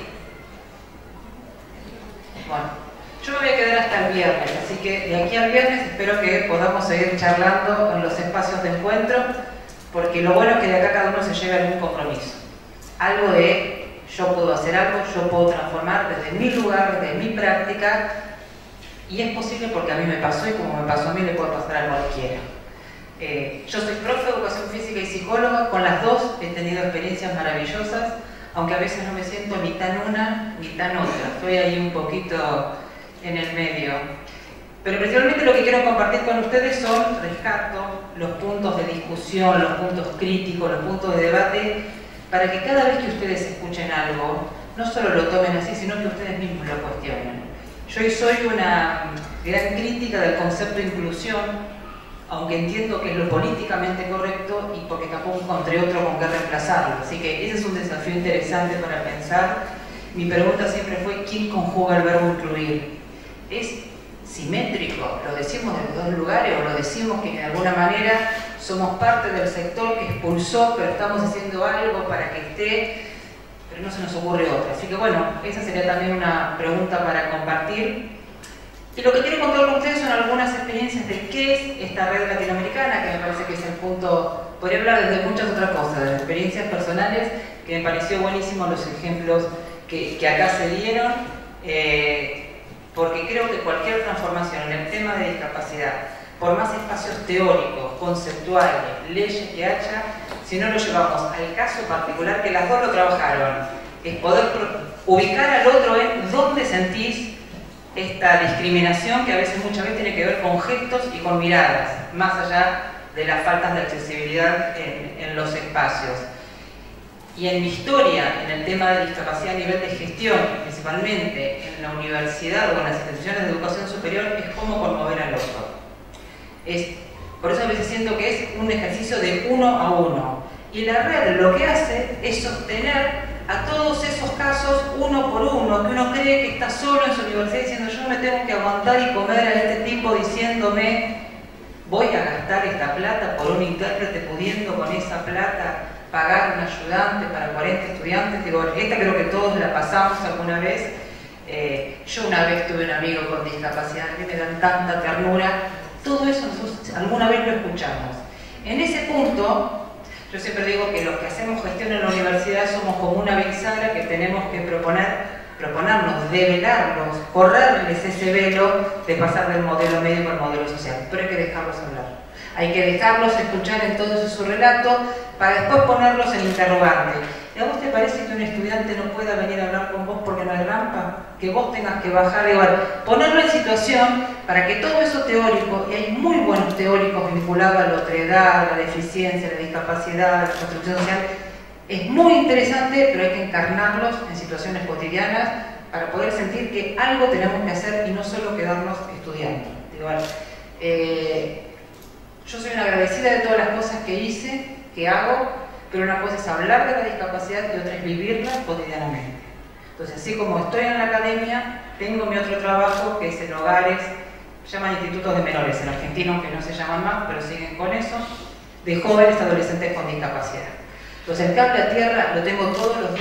Bueno, yo me voy a quedar hasta el viernes, así que de aquí al viernes espero que podamos seguir charlando en los espacios de encuentro, porque lo bueno es que de acá cada uno se lleve algún compromiso. Algo de yo puedo hacer algo, yo puedo transformar desde mi lugar, desde mi práctica, y es posible porque a mí me pasó y como me pasó a mí le puede pasar a cualquiera. Yo soy profe de educación física y psicóloga, con las dos he tenido experiencias maravillosas, aunque a veces no me siento ni tan una ni tan otra, estoy ahí un poquito en el medio. Pero principalmente lo que quiero compartir con ustedes rescato los puntos de discusión, los puntos críticos, los puntos de debate, para que cada vez que ustedes escuchen algo, no solo lo tomen así, sino que ustedes mismos lo cuestionen. Yo soy una gran crítica del concepto de inclusión, aunque entiendo que es lo políticamente correcto y porque tampoco encontré otro con que reemplazarlo. Así que ese es un desafío interesante para pensar. Mi pregunta siempre fue, ¿quién conjuga el verbo incluir? ¿Es simétrico? ¿Lo decimos de los dos lugares o lo decimos que de alguna manera somos parte del sector que expulsó, pero estamos haciendo algo para que esté, pero no se nos ocurre otra? Así que bueno, esa sería también una pregunta para compartir. Y lo que quiero contar con ustedes son algunas experiencias de qué es esta red latinoamericana, que me parece que es el punto, podría hablar desde muchas otras cosas, de experiencias personales, que me pareció buenísimo los ejemplos que acá se dieron, porque creo que cualquier transformación en el tema de discapacidad, por más espacios teóricos, conceptuales, leyes que haya, si no lo llevamos al caso particular, que las dos lo trabajaron, es poder ubicar al otro en dónde sentís esta discriminación, que a veces muchas veces tiene que ver con gestos y con miradas, más allá de las faltas de accesibilidad en los espacios. Y en mi historia, en el tema de discapacidad a nivel de gestión, principalmente en la universidad o en las instituciones de educación superior, es cómo conmover al otro. Por eso a veces siento que es un ejercicio de uno a uno. Y la red lo que hace es sostener a todos esos casos uno por uno, que uno cree que está solo en su universidad diciendo yo me tengo que aguantar y comer a este tipo diciéndome voy a gastar esta plata por un intérprete pudiendo con esa plata pagar un ayudante para 40 estudiantes. Digo, esta creo que todos la pasamos alguna vez. Yo una vez tuve un amigo con discapacidad, a mí me dan tanta ternura. Todo eso nosotros alguna vez lo escuchamos. En ese punto, yo siempre digo que los que hacemos gestión en la universidad somos como una bisagra que tenemos que proponernos, develarlos, correrles ese velo de pasar del modelo médico al modelo social. Pero hay que dejarlos hablar. Hay que dejarlos escuchar entonces su relato para después ponerlos en interrogante. ¿Y a vos te parece que un estudiante no pueda venir a hablar con vos porque no hay rampa? Que vos tengas que bajar igual. Ponerlo en situación para que todo eso teórico, y hay muy buenos teóricos vinculados a la otredad, a la deficiencia, a la discapacidad, a la construcción social, es muy interesante, pero hay que encarnarlos en situaciones cotidianas para poder sentir que algo tenemos que hacer y no solo quedarnos estudiando. Yo soy una agradecida de todas las cosas que hice, que hago, pero una cosa es hablar de la discapacidad y otra es vivirla cotidianamente. Entonces, así como estoy en la academia, tengo mi otro trabajo que es en hogares, se llaman institutos de menores en Argentina, aunque no se llaman más, pero siguen con eso, de jóvenes adolescentes con discapacidad. Entonces, el cable a tierra lo tengo todos los días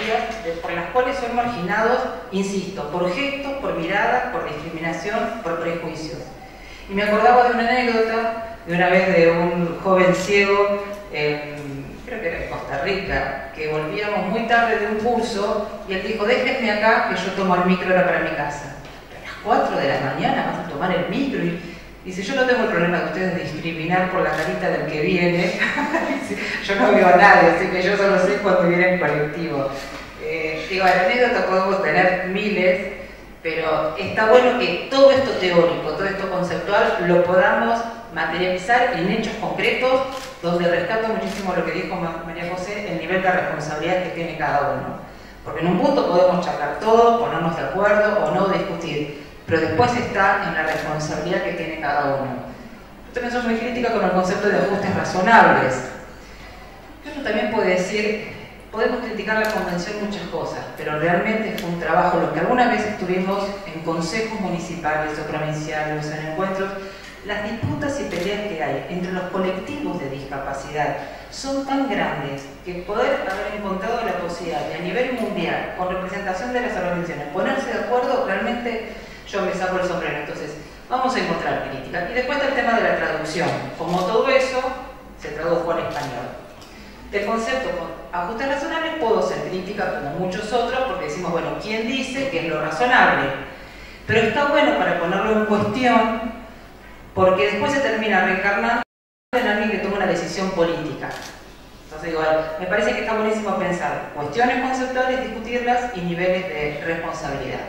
por las cuales son marginados, insisto, por gestos, por miradas, por discriminación, por prejuicios. Y me acordaba de una anécdota de una vez de un joven ciego, creo que era en Costa Rica, que volvíamos muy tarde de un curso y él dijo: déjenme acá que yo tomo el micro ahora para mi casa. A las 4 de la mañana vas a tomar el micro y dice: yo no tengo el problema de ustedes de discriminar por la carita del que viene. Yo no veo a nadie, así que yo solo sé cuando viene en colectivo. Digo, la anécdota podemos tener miles, pero está bueno que todo esto teórico, todo esto conceptual, lo podamos materializar en hechos concretos, donde rescato muchísimo lo que dijo María José, el nivel de responsabilidad que tiene cada uno. Porque en un punto podemos charlar todo, ponernos de acuerdo o no discutir, pero después está en la responsabilidad que tiene cada uno. Yo también soy muy crítica con el concepto de ajustes razonables. Uno también puede decir, podemos criticar la convención muchas cosas, pero realmente fue un trabajo, lo que alguna vez estuvimos en consejos municipales o provinciales, en encuentros, las disputas y peleas que hay entre los colectivos de discapacidad son tan grandes que poder haber encontrado la posibilidad de a nivel mundial, con representación de las organizaciones, ponerse de acuerdo, realmente yo me saco el sombrero. Entonces, vamos a encontrar crítica. Y después está el tema de la traducción. Como todo eso, se tradujo al español. Del concepto con ajustes razonables puedo ser crítica como muchos otros, porque decimos, bueno, ¿quién dice que es lo razonable? Pero está bueno para ponerlo en cuestión, porque después se termina reencarnando en alguien que toma una decisión política. Entonces digo, me parece que está buenísimo pensar cuestiones conceptuales, discutirlas y niveles de responsabilidad.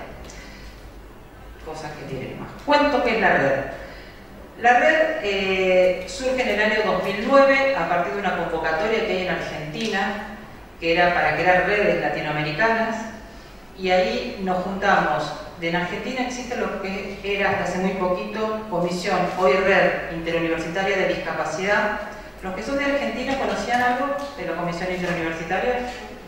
Cosas que tienen más. Cuento qué es la red. La red surge en el año 2009 a partir de una convocatoria que hay en Argentina, que era para crear redes latinoamericanas, y ahí nos juntamos. En Argentina existe lo que era hasta hace muy poquito Comisión, hoy Red Interuniversitaria de Discapacidad. Los que son de Argentina, ¿conocían algo de la Comisión Interuniversitaria?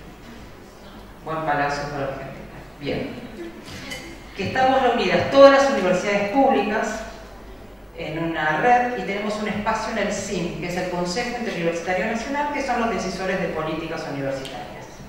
Buen palacio para Argentina. Bien. Que estamos reunidas todas las universidades públicas en una red y tenemos un espacio en el CIN, que es el Consejo Interuniversitario Nacional, que son los decisores de políticas universitarias.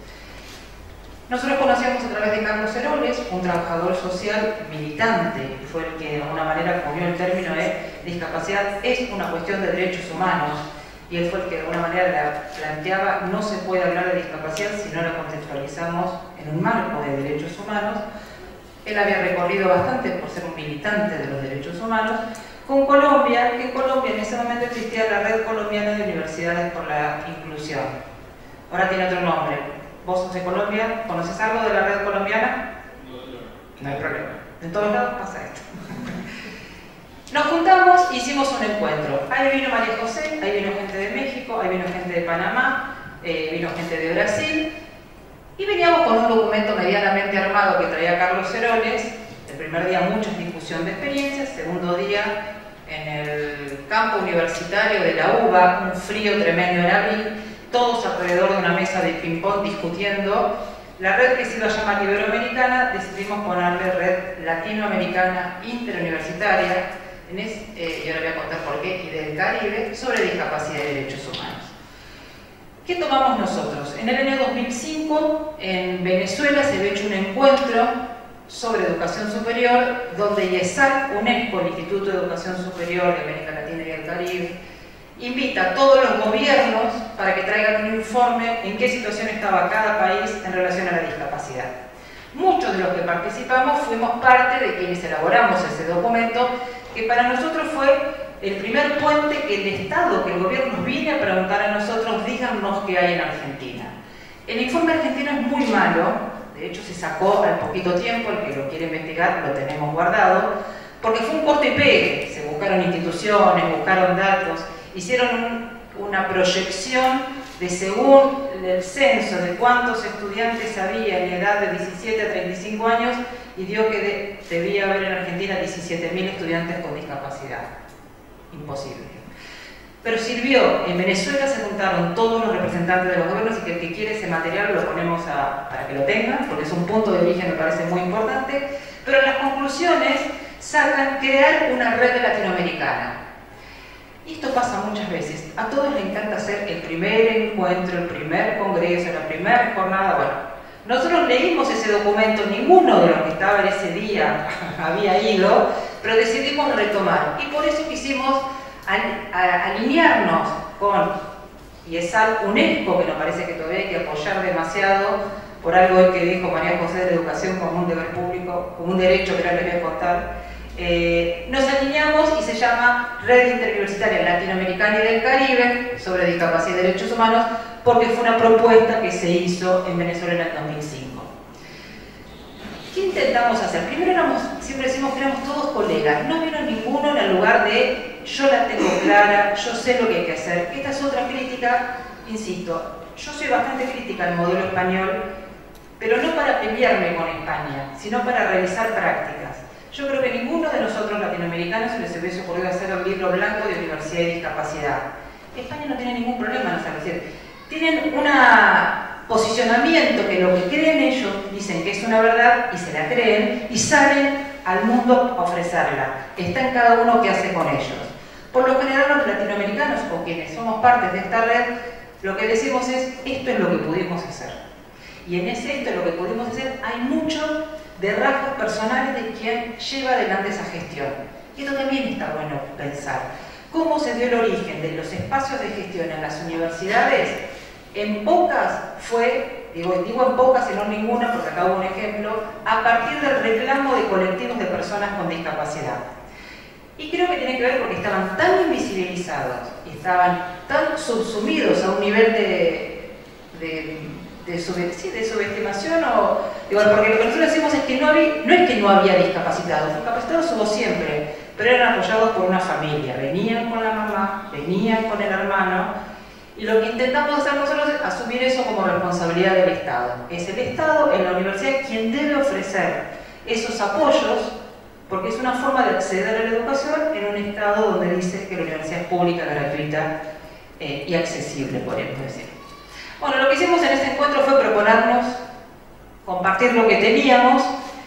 Nosotros conocíamos a través de Carlos Heroles, un trabajador social militante, que fue el que de alguna manera ponió el término de discapacidad es una cuestión de derechos humanos, y él fue el que de alguna manera la planteaba: no se puede hablar de discapacidad si no la contextualizamos en un marco de derechos humanos. Él había recorrido bastante por ser un militante de los derechos humanos, con Colombia, que en Colombia en ese momento existía la Red Colombiana de Universidades por la Inclusión. Ahora tiene otro nombre. ¿Vos sos de Colombia? ¿Conoces algo de la red colombiana? No hay problema. En todos lados pasa esto. Nos juntamos, hicimos un encuentro. Ahí vino María José, ahí vino gente de México, ahí vino gente de Panamá, vino gente de Brasil. Y veníamos con un documento medianamente armado que traía Carlos Heroles. El primer día mucha discusión de experiencias, segundo día en el campo universitario de la UBA, un frío tremendo en abril, todos alrededor de una mesa de ping-pong discutiendo. La red que se iba a llamar Iberoamericana, decidimos ponerle Red Latinoamericana Interuniversitaria, y ahora voy a contar por qué, y del Caribe, sobre discapacidad y derechos humanos. ¿Qué tomamos nosotros? En el año 2005, en Venezuela se había hecho un encuentro sobre educación superior, donde IESAC, UNESCO, el Instituto de Educación Superior de América Latina y el Caribe, invita a todos los gobiernos para que traigan un informe en qué situación estaba cada país en relación a la discapacidad. Muchos de los que participamos fuimos parte de quienes elaboramos ese documento, que para nosotros fue el primer puente que el Estado, que el gobierno nos viene a preguntar a nosotros: díganos qué hay en Argentina. El informe argentino es muy malo, de hecho se sacó al poquito tiempo, el que lo quiere investigar lo tenemos guardado, porque fue un corte y pegue, se buscaron instituciones, buscaron datos, hicieron una proyección de según el censo de cuántos estudiantes había en edad de 17 a 35 años y dio que debía haber en Argentina 17.000 estudiantes con discapacidad. Imposible. Pero sirvió. En Venezuela se juntaron todos los representantes de los gobiernos y que el que quiere ese material lo ponemos para que lo tengan, porque es un punto de origen, me parece muy importante. Pero las conclusiones sacan crear una red latinoamericana. Y esto pasa muchas veces. A todos les encanta hacer el primer encuentro, el primer congreso, la primera jornada. Bueno, Nosotros leímos ese documento, ninguno de los que estaban ese día había ido, pero decidimos retomar. Y por eso quisimos alinearnos con IESAL, UNESCO, que nos parece que todavía hay que apoyar demasiado, por algo que dijo María José de la educación como un deber público, como un derecho, que ahora les voy a contar. Nos alineamos y se llama Red Interuniversitaria Latinoamericana y del Caribe sobre discapacidad y derechos humanos, porque fue una propuesta que se hizo en Venezuela en el 2005. ¿Qué intentamos hacer? Primero siempre decimos que éramos todos colegas, no vino ninguno en el lugar de yo la tengo clara, yo sé lo que hay que hacer. Esta es otra crítica, insisto, yo soy bastante crítica al modelo español, pero no para pelearme con España, sino para realizar prácticas. Yo creo que ninguno de nosotros latinoamericanos se les hubiese ocurrido hacer un libro blanco de universidad y discapacidad. España no tiene ningún problema en hacerlo. Es decir, tienen un posicionamiento que lo que creen ellos dicen que es una verdad y se la creen y salen al mundo a ofrecerla. Está en cada uno qué hace con ellos. Por lo general los latinoamericanos, o quienes somos partes de esta red, lo que decimos es esto es lo que pudimos hacer. Y en ese esto es lo que pudimos hacer hay mucho de rasgos personales de quien lleva adelante esa gestión. Y esto también está bueno pensar. ¿Cómo se dio el origen de los espacios de gestión en las universidades? En pocas fue, digo en pocas y no ninguna, porque acá hubo un ejemplo, a partir del reclamo de colectivos de personas con discapacidad. Y creo que tiene que ver porque estaban tan invisibilizados y estaban tan subsumidos a un nivel de subestimación o... Digo, porque lo que nosotros decimos es que no es que no había discapacitados, discapacitados hubo siempre, pero eran apoyados por una familia, venían con la mamá, venían con el hermano, y lo que intentamos hacer nosotros es asumir eso como responsabilidad del Estado. Es el Estado en la universidad quien debe ofrecer esos apoyos, porque es una forma de acceder a la educación en un Estado donde dice que la universidad es pública, gratuita y accesible, podríamos decir. Bueno, lo que hicimos en este encuentro fue proponernos compartir lo que teníamos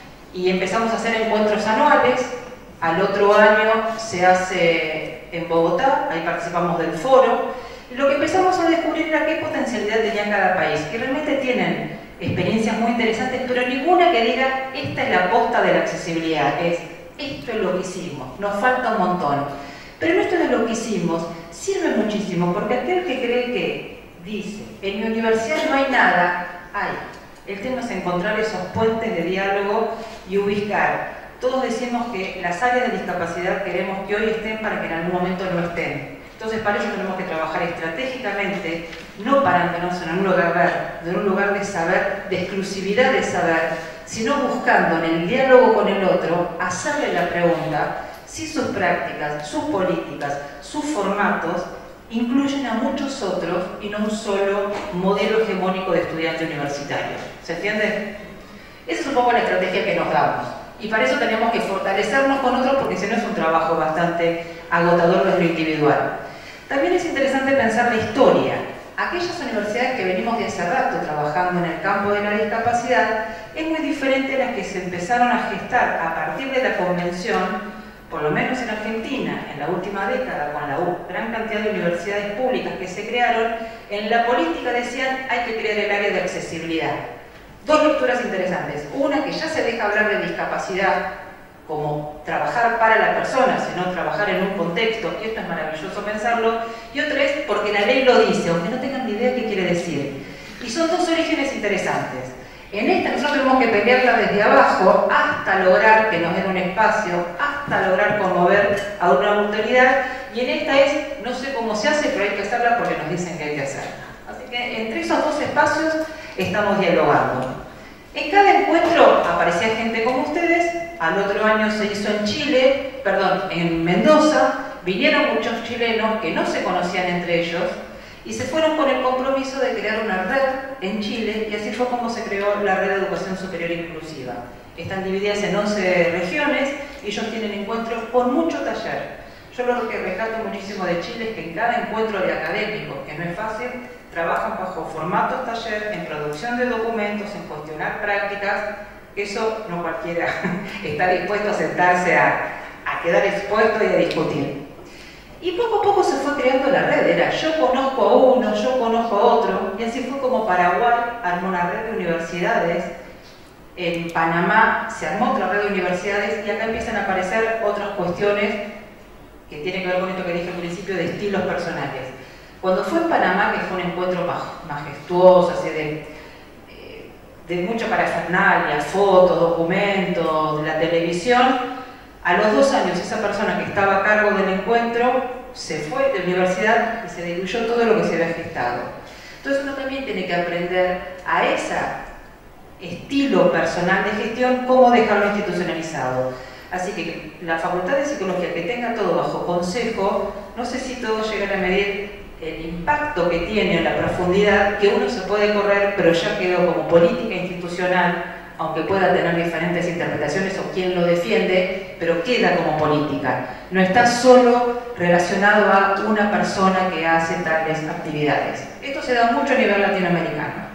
y empezamos a hacer encuentros anuales. Al otro año se hace en Bogotá, ahí participamos del foro. Y lo que empezamos a descubrir era qué potencialidad tenía cada país, que realmente tienen experiencias muy interesantes, pero ninguna que diga esta es la posta de la accesibilidad, esto es lo que hicimos, nos falta un montón. Pero esto es lo que hicimos, sirve muchísimo, porque aquel que cree que dice, en mi universidad no hay nada, hay. El tema es encontrar esos puentes de diálogo y ubicar. Todos decimos que las áreas de discapacidad queremos que hoy estén para que en algún momento no estén. Entonces para eso tenemos que trabajar estratégicamente, no parándonos en un lugar de saber, de exclusividad de saber, sino buscando en el diálogo con el otro, hacerle la pregunta si sus prácticas, sus políticas, sus formatos incluyen a muchos otros y no un solo modelo hegemónico de estudiante universitario. ¿Se entiende? Esa es un poco la estrategia que nos damos. Y para eso tenemos que fortalecernos con otros porque si no es un trabajo bastante agotador desde lo individual. También es interesante pensar la historia. Aquellas universidades que venimos de hace rato trabajando en el campo de la discapacidad es muy diferente a las que se empezaron a gestar a partir de la convención, por lo menos en Argentina, en la última década, con la gran cantidad de universidades públicas que se crearon. En la política decían hay que crear el área de accesibilidad. Dos lecturas interesantes. Una, que ya se deja hablar de discapacidad como trabajar para la persona, sino trabajar en un contexto, y esto es maravilloso pensarlo. Y otra es porque la ley lo dice, aunque no tengan ni idea qué quiere decir. Y son dos orígenes interesantes. En esta nosotros tenemos que pelearla desde abajo hasta lograr que nos den un espacio, hasta lograr conmover a una autoridad. Y en esta es, no sé cómo se hace, pero hay que hacerla porque nos dicen que hay que hacerla. Así que entre esos dos espacios estamos dialogando. En cada encuentro aparecía gente como ustedes. Al otro año se hizo en Mendoza. Vinieron muchos chilenos que no se conocían entre ellos y se fueron con el compromiso de crear una red en Chile, y así fue como se creó la Red de Educación Superior Inclusiva. Están divididas en 11 regiones y ellos tienen encuentros con mucho taller. Yo lo que rescato muchísimo de Chile es que en cada encuentro de académicos, que no es fácil, trabajan bajo formatos taller, en producción de documentos, en cuestionar prácticas. Eso no cualquiera está dispuesto a sentarse a quedar expuesto y a discutir. Y poco a poco se fue creando la red, era yo conozco a uno, yo conozco a otro, y así fue como Paraguay armó una red de universidades, en Panamá se armó otra red de universidades, y acá empiezan a aparecer otras cuestiones que tienen que ver con esto que dije al principio de estilos personales. Cuando fue en Panamá, que fue un encuentro majestuoso, así de mucha parafernalia, fotos, documentos, de la televisión, a los 2 años esa persona que estaba a cargo del encuentro se fue de la universidad y se diluyó todo lo que se había gestado. Entonces uno también tiene que aprender a ese estilo personal de gestión, cómo dejarlo institucionalizado. Así que la Facultad de Psicología, que tenga todo bajo consejo, no sé si todos llegan a medir el impacto que tiene, la profundidad, que uno se puede correr, pero ya quedó como política institucional, aunque pueda tener diferentes interpretaciones o quien lo defiende, pero queda como política. No está solo relacionado a una persona que hace tales actividades. Esto se da mucho a nivel latinoamericano.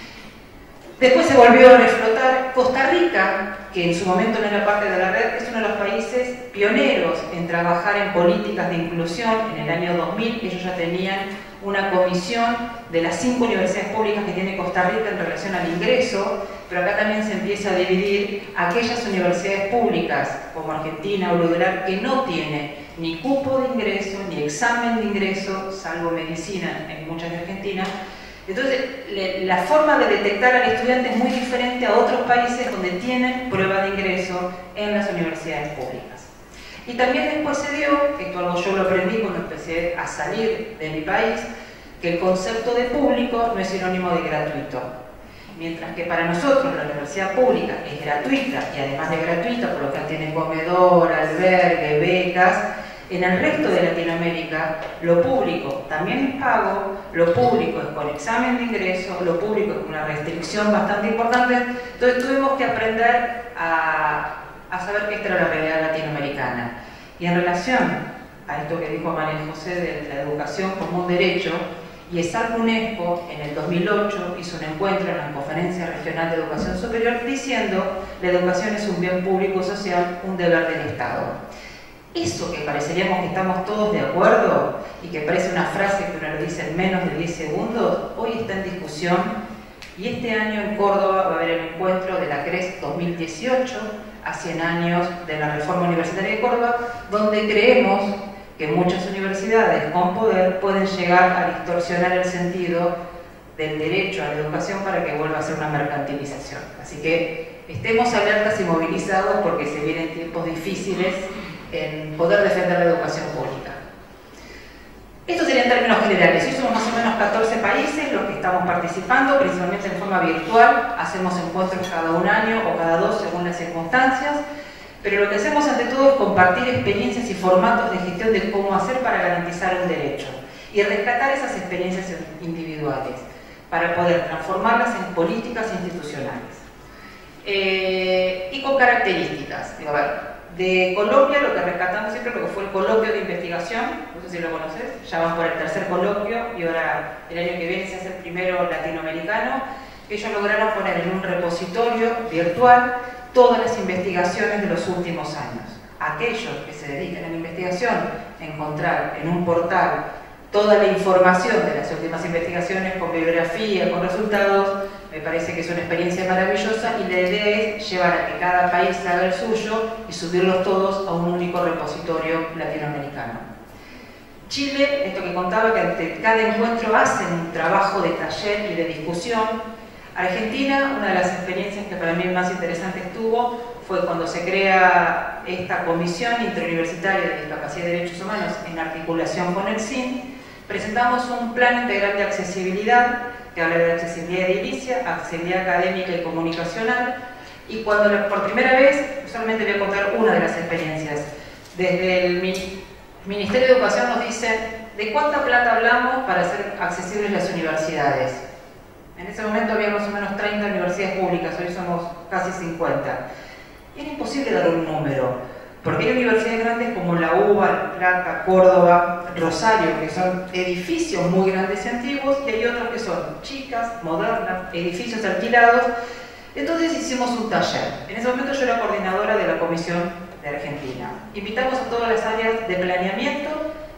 Después se volvió a reflotar Costa Rica, que en su momento no era parte de la red, es uno de los países pioneros en trabajar en políticas de inclusión. En el año 2000 ellos ya tenían una comisión de las 5 universidades públicas que tiene Costa Rica en relación al ingreso, pero acá también se empieza a dividir aquellas universidades públicas, como Argentina o Ludelar, que no tiene ni cupo de ingreso, ni examen de ingreso, salvo medicina en muchas de Argentina. Entonces, la forma de detectar al estudiante es muy diferente a otros países donde tienen prueba de ingreso en las universidades públicas. Y también después se dio, esto algo yo lo aprendí cuando empecé a salir de mi país, que el concepto de público no es sinónimo de gratuito. Mientras que para nosotros la universidad pública es gratuita, y además de gratuita, por lo que tiene comedor, albergue, becas, en el resto de Latinoamérica lo público también es pago, lo público es con examen de ingreso, lo público es con una restricción bastante importante. Entonces tuvimos que aprender a saber que esta era la realidad latinoamericana. Y en relación a esto que dijo María José de la educación como un derecho, IESAR UNESCO en el 2008 hizo un encuentro en la Conferencia Regional de Educación Superior diciendo la educación es un bien público social, un deber del Estado. Eso que pareceríamos que estamos todos de acuerdo y que parece una frase que uno lo dice en menos de 10 segundos, hoy está en discusión y este año en Córdoba va a haber el encuentro de la CRES 2018 a 100 años de la Reforma Universitaria de Córdoba, donde creemos que muchas universidades con poder pueden llegar a distorsionar el sentido del derecho a la educación para que vuelva a ser una mercantilización. Así que estemos alertas y movilizados porque se vienen tiempos difíciles en poder defender la educación pública. Esto sería en términos generales. Hoy somos más o menos 14 países los que estamos participando, principalmente en forma virtual. Hacemos encuentros cada 1 año o cada 2 según las circunstancias. Pero lo que hacemos ante todo es compartir experiencias y formatos de gestión de cómo hacer para garantizar un derecho y rescatar esas experiencias individuales para poder transformarlas en políticas institucionales. Y con características. Digo, a ver, de Colombia lo que rescatamos siempre lo que fue el coloquio de investigación, no sé si lo conoces, ya van por el 3er coloquio y ahora el año que viene se hace el primero latinoamericano, que ellos lograron poner en un repositorio virtual todas las investigaciones de los últimos años. Aquellos que se dedican a la investigación, encontrar en un portal toda la información de las últimas investigaciones con bibliografía, con resultados, me parece que es una experiencia maravillosa y la idea es llevar a que cada país haga el suyo y subirlos todos a un único repositorio latinoamericano. Chile, esto que contaba, que ante cada encuentro hacen un trabajo de taller y de discusión. Argentina, una de las experiencias que para mí más interesantes tuvo fue cuando se crea esta Comisión Interuniversitaria de Discapacidad y Derechos Humanos en articulación con el CIN. Presentamos un plan integral de accesibilidad que habla de accesibilidad edilicia, accesibilidad académica y comunicacional, y cuando por primera vez, solamente voy a contar una de las experiencias, desde el Ministerio de Educación nos dicen ¿de cuánta plata hablamos para hacer accesibles las universidades? En ese momento había más o menos 30 universidades públicas, hoy somos casi 50. Y era imposible dar un número, porque hay universidades grandes como la UBA, La Plata, Córdoba, Rosario, que son edificios muy grandes y antiguos, y hay otros que son chicas, modernas, edificios alquilados. Entonces hicimos un taller. En ese momento yo era coordinadora de la Comisión de Argentina. Invitamos a todas las áreas de planeamiento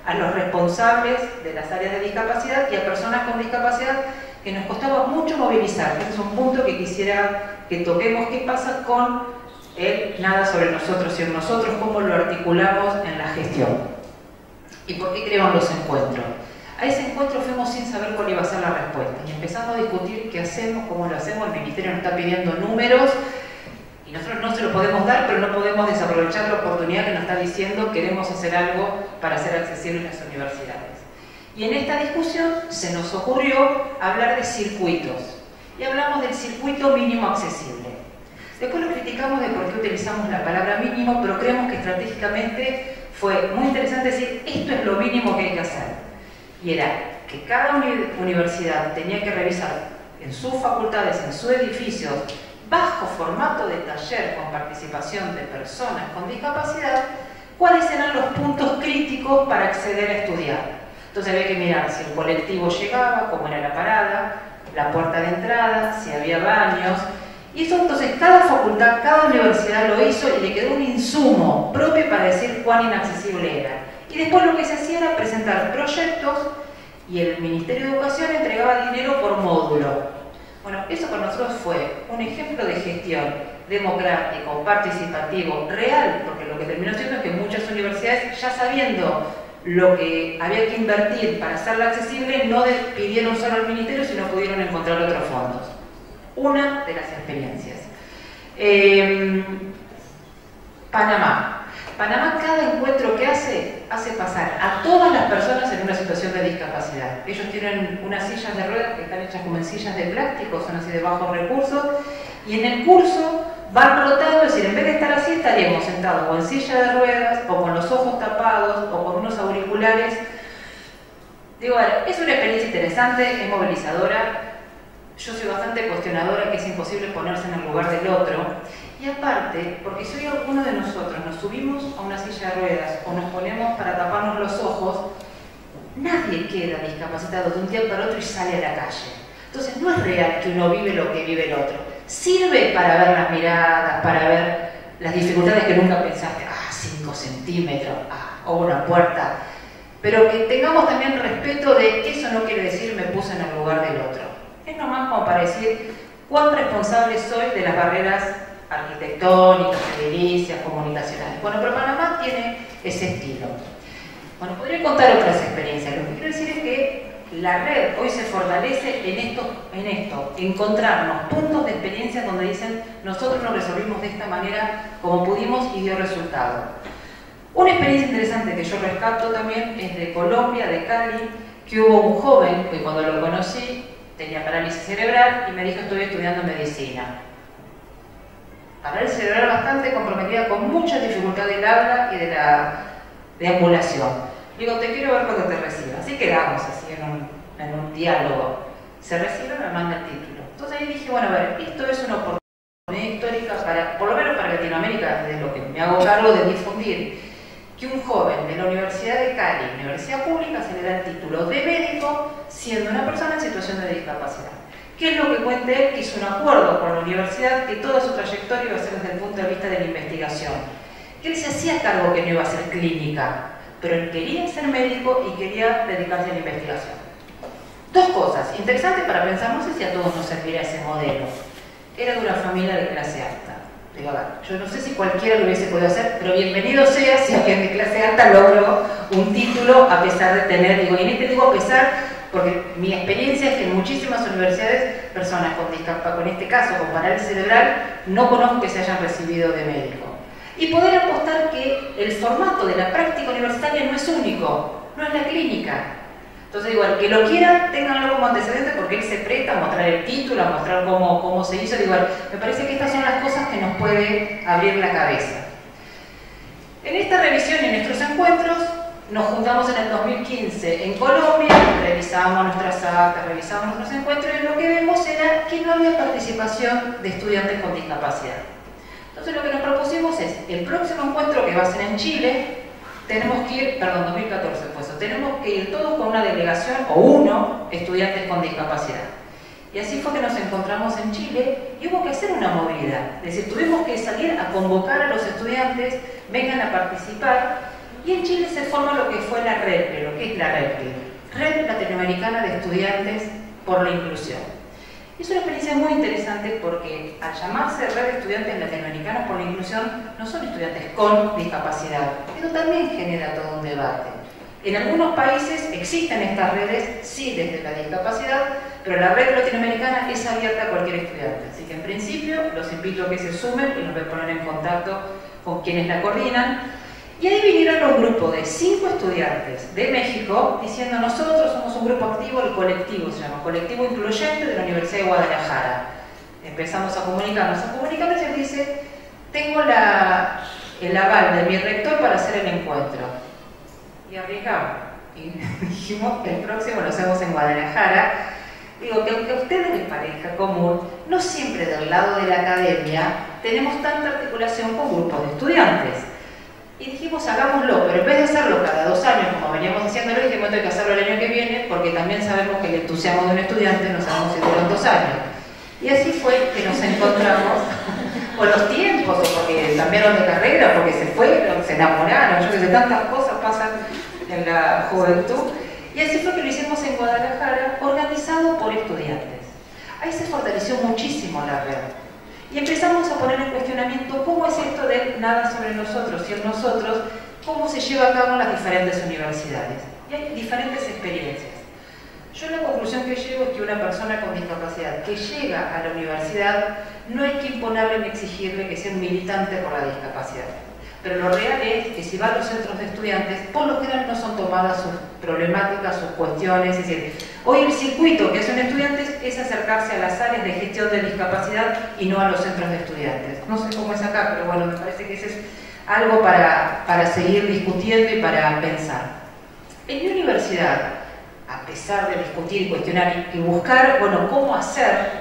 a los responsables de las áreas de discapacidad y a personas con discapacidad que nos costaba mucho movilizar. Este es un punto que quisiera que toquemos. ¿Qué pasa con el nada sobre nosotros y en nosotros? ¿Cómo lo articulamos en la gestión? ¿Y por qué creamos los encuentros? A ese encuentro fuimos sin saber cuál iba a ser la respuesta y empezamos a discutir qué hacemos, cómo lo hacemos. El Ministerio nos está pidiendo números y nosotros no se lo podemos dar, pero no podemos desaprovechar la oportunidad que nos está diciendo queremos hacer algo para hacer accesibles las universidades. Y en esta discusión se nos ocurrió hablar de circuitos y hablamos del circuito mínimo accesible. Después lo criticamos de por qué utilizamos la palabra mínimo, pero creemos que estratégicamente fue muy interesante decir esto es lo mínimo que hay que hacer. Y era que cada universidad tenía que revisar en sus facultades, en su edificio, bajo formato de taller con participación de personas con discapacidad, cuáles eran los puntos críticos para acceder a estudiar. Entonces había que mirar si el colectivo llegaba, cómo era la parada, la puerta de entrada, si había baños. Y eso entonces cada facultad, cada universidad lo hizo y le quedó un insumo propio para decir cuán inaccesible era. Y después lo que se hacía era presentar proyectos y el Ministerio de Educación entregaba dinero por módulo. Bueno, eso para nosotros fue un ejemplo de gestión democrático, participativo, real, porque lo que terminó siendo es que muchas universidades, ya sabiendo lo que había que invertir para hacerla accesible, no pidieron solo al Ministerio, sino pudieron encontrar otros fondos. Una de las experiencias. Panamá. Panamá, cada encuentro que hace pasar a todas las personas en una situación de discapacidad. Ellos tienen unas sillas de ruedas que están hechas como en sillas de plástico, son así de bajos recursos, y en el curso van rotando, es decir, en vez de estar así, estaríamos sentados o en silla de ruedas, o con los ojos tapados, o con unos auriculares. Digo, es una experiencia interesante, es movilizadora. Yo soy bastante cuestionadora que es imposible ponerse en el lugar del otro. Y aparte, porque si hoy alguno de nosotros nos subimos a una silla de ruedas o nos ponemos para taparnos los ojos, nadie queda discapacitado de un día para otro y sale a la calle. Entonces no es real que uno vive lo que vive el otro. Sirve para ver las miradas, para ver las dificultades que nunca pensaste, 5 centímetros, o una puerta. Pero que tengamos también respeto de eso no quiere decir me puse en el lugar del otro. Es nomás como para decir cuán responsable soy de las barreras arquitectónicas, edilicias, comunicacionales. Bueno, pero Panamá tiene ese estilo. Bueno, podría contar otras experiencias. Lo que quiero decir es que la red hoy se fortalece en esto, encontrarnos puntos de experiencia donde dicen nosotros lo resolvimos de esta manera como pudimos y dio resultado. Una experiencia interesante que yo rescato también es de Colombia, de Cali, que hubo un joven que cuando lo conocí tenía parálisis cerebral y me dijo estoy estudiando medicina. Parálisis cerebral bastante comprometida con mucha dificultad del habla y de la deambulación. Digo, te quiero ver cuando te reciba. Así quedamos así en un diálogo. Se recibe, me manda el título. Entonces ahí dije, bueno, a ver, esto es una oportunidad histórica para, por lo menos para Latinoamérica, de lo que me hago cargo de difundir, que un joven de la Universidad de Cali, universidad pública, se le da el título de médico siendo una persona en situación de discapacidad. ¿Qué es lo que cuenta él? Que hizo un acuerdo con la universidad que toda su trayectoria iba a ser desde el punto de vista de la investigación. Que él se hacía cargo que no iba a ser clínica, pero él quería ser médico y quería dedicarse a la investigación. Dos cosas interesantes para pensar, no sé si a todos nos servirá ese modelo. Era de una familia de clase alta. Digo, yo no sé si cualquiera lo hubiese podido hacer, pero bienvenido sea si alguien de clase alta logró un título a pesar de tener, digo, y en este digo a pesar, porque mi experiencia es que en muchísimas universidades, personas con discapacidad, con este caso, con parálisis cerebral, no conozco que se hayan recibido de médico. Y poder apostar que el formato de la práctica universitaria no es único, no es la clínica. Entonces, digo, el que lo quiera, tenganlo como antecedente porque él se presta a mostrar el título, a mostrar cómo se hizo. Digo, me parece que estas son las cosas que nos puede abrir la cabeza. En esta revisión y en nuestros encuentros, nos juntamos en el 2015 en Colombia, revisábamos nuestras actas, revisábamos nuestros encuentros y lo que vemos era que no había participación de estudiantes con discapacidad. Entonces lo que nos propusimos es, el próximo encuentro que va a ser en Chile, tenemos que ir, perdón, 2014 fue eso, tenemos que ir todos con una delegación, o uno, estudiantes con discapacidad. Y así fue que nos encontramos en Chile y hubo que hacer una movida. Es decir, tuvimos que salir a convocar a los estudiantes, vengan a participar. Y en Chile se forma lo que fue la REDPE, lo que es la REDPE, Red Latinoamericana de Estudiantes por la Inclusión. Es una experiencia muy interesante porque al llamarse Red de Estudiantes Latinoamericanos por la Inclusión, no son estudiantes con discapacidad. Eso también genera todo un debate. En algunos países existen estas redes, sí, desde la discapacidad, pero la red latinoamericana es abierta a cualquier estudiante. Así que en principio los invito a que se sumen y los voy a poner en contacto con quienes la coordinan. Y ahí vinieron un grupo de 5 estudiantes de México diciendo: nosotros somos un grupo activo, el colectivo se llama Colectivo Incluyente de la Universidad de Guadalajara. Empezamos a comunicarnos y él dice: tengo el aval de mi rector para hacer el encuentro. Y arriesgamos. Y dijimos: el próximo lo hacemos en Guadalajara. Digo que aunque a ustedes les parezca común, no siempre del lado de la academia tenemos tanta articulación con grupos de estudiantes. Y dijimos: hagámoslo, pero en vez de hacerlo cada 2 años como veníamos haciéndolo, dijimos: hay que hacerlo el año que viene, porque también sabemos que el entusiasmo de un estudiante no sabemos si duran 2 años. Y así fue que nos encontramos con los tiempos, o porque cambiaron de carrera, porque se fueron, se enamoraron, yo que sé, tantas cosas pasan en la juventud. Y así fue que lo hicimos en Guadalajara, organizado por estudiantes. Ahí se fortaleció muchísimo la red. Y empezamos a poner en cuestionamiento cómo es esto de nada sobre nosotros y en nosotros, cómo se lleva a cabo en las diferentes universidades. Y hay diferentes experiencias. Yo la conclusión que llego es que una persona con discapacidad que llega a la universidad no hay que imponerle ni exigirle que sea un militante por la discapacidad. Pero lo real es que si va a los centros de estudiantes, por lo general no son tomadas sus problemáticas, sus cuestiones. Es decir, hoy el circuito que hacen estudiantes es acercarse a las áreas de gestión de discapacidad y no a los centros de estudiantes. No sé cómo es acá, pero bueno, me parece que ese es algo para seguir discutiendo y para pensar. En mi universidad, a pesar de discutir y cuestionar y buscar, bueno, cómo hacer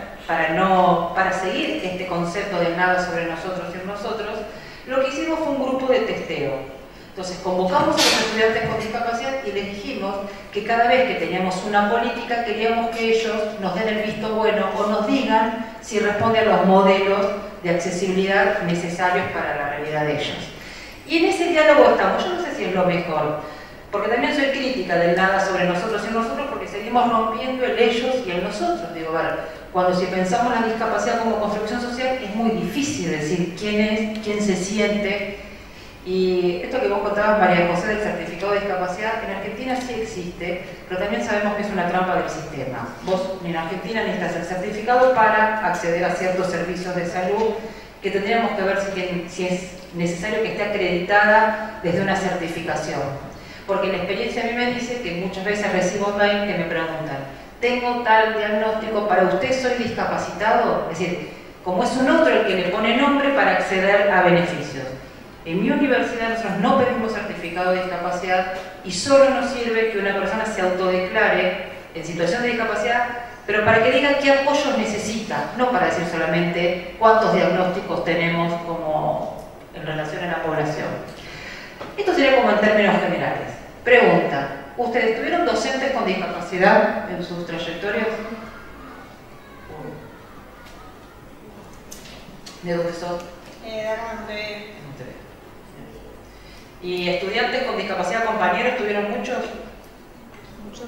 para seguir este concepto de nada sobre nosotros y en nosotros, lo que hicimos fue un grupo de testeo. Entonces convocamos a los estudiantes con discapacidad y les dijimos que cada vez que teníamos una política queríamos que ellos nos den el visto bueno o nos digan si responde a los modelos de accesibilidad necesarios para la realidad de ellos. Y en ese diálogo estamos. Yo no sé si es lo mejor, porque también soy crítica del nada sobre nosotros y nosotros, porque seguimos rompiendo el ellos y el nosotros. Digo, vale, cuando si pensamos la discapacidad como construcción social es muy difícil decir quién es, quién se siente. Y esto que vos contabas, María José, del certificado de discapacidad, en Argentina sí existe, pero también sabemos que es una trampa del sistema. Vos en Argentina necesitas el certificado para acceder a ciertos servicios de salud, que tendríamos que ver si es necesario que esté acreditada desde una certificación. Porque la experiencia a mí me dice que muchas veces recibo mail que me preguntan: tengo tal diagnóstico, ¿para usted soy discapacitado? Es decir, como es un otro el que le pone nombre para acceder a beneficios. En mi universidad nosotros no pedimos certificado de discapacidad y solo nos sirve que una persona se autodeclare en situación de discapacidad, pero para que diga qué apoyos necesita, no para decir solamente cuántos diagnósticos tenemos como en relación a la población. Esto sería como en términos generales. Pregunta: ¿ustedes tuvieron docentes con discapacidad en sus trayectorias? ¿De dónde sos? ¿Y estudiantes con discapacidad, compañeros, tuvieron muchos? Muchos.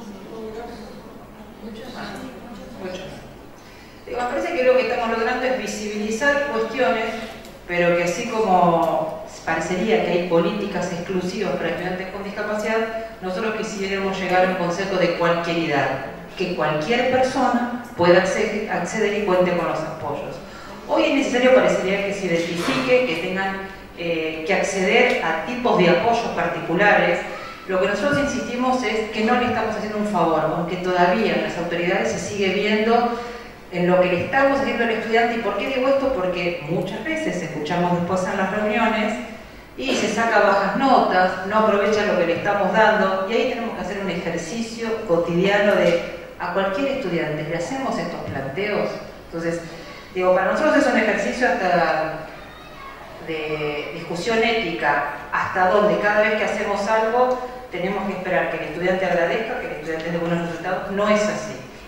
Me parece que lo que estamos logrando es visibilizar cuestiones, pero que así como parecería que hay políticas exclusivas para estudiantes con discapacidad, nosotros quisiéramos llegar a un concepto de cualquieridad, que cualquier persona pueda acceder y cuente con los apoyos. Hoy es necesario, parecería, que se identifique, que tengan que acceder a tipos de apoyos particulares. Lo que nosotros insistimos es que no le estamos haciendo un favor, aunque todavía en las autoridades se sigue viendo en lo que le estamos haciendo al estudiante. ¿Y por qué digo esto? Porque muchas veces escuchamos después en las reuniones y se saca bajas notas, no aprovecha lo que le estamos dando, y ahí tenemos que hacer un ejercicio cotidiano de a cualquier estudiante le hacemos estos planteos. Entonces, digo, para nosotros es un ejercicio hasta de discusión ética, hasta donde cada vez que hacemos algo tenemos que esperar que el estudiante agradezca, que el estudiante dé buenos resultados. No es así.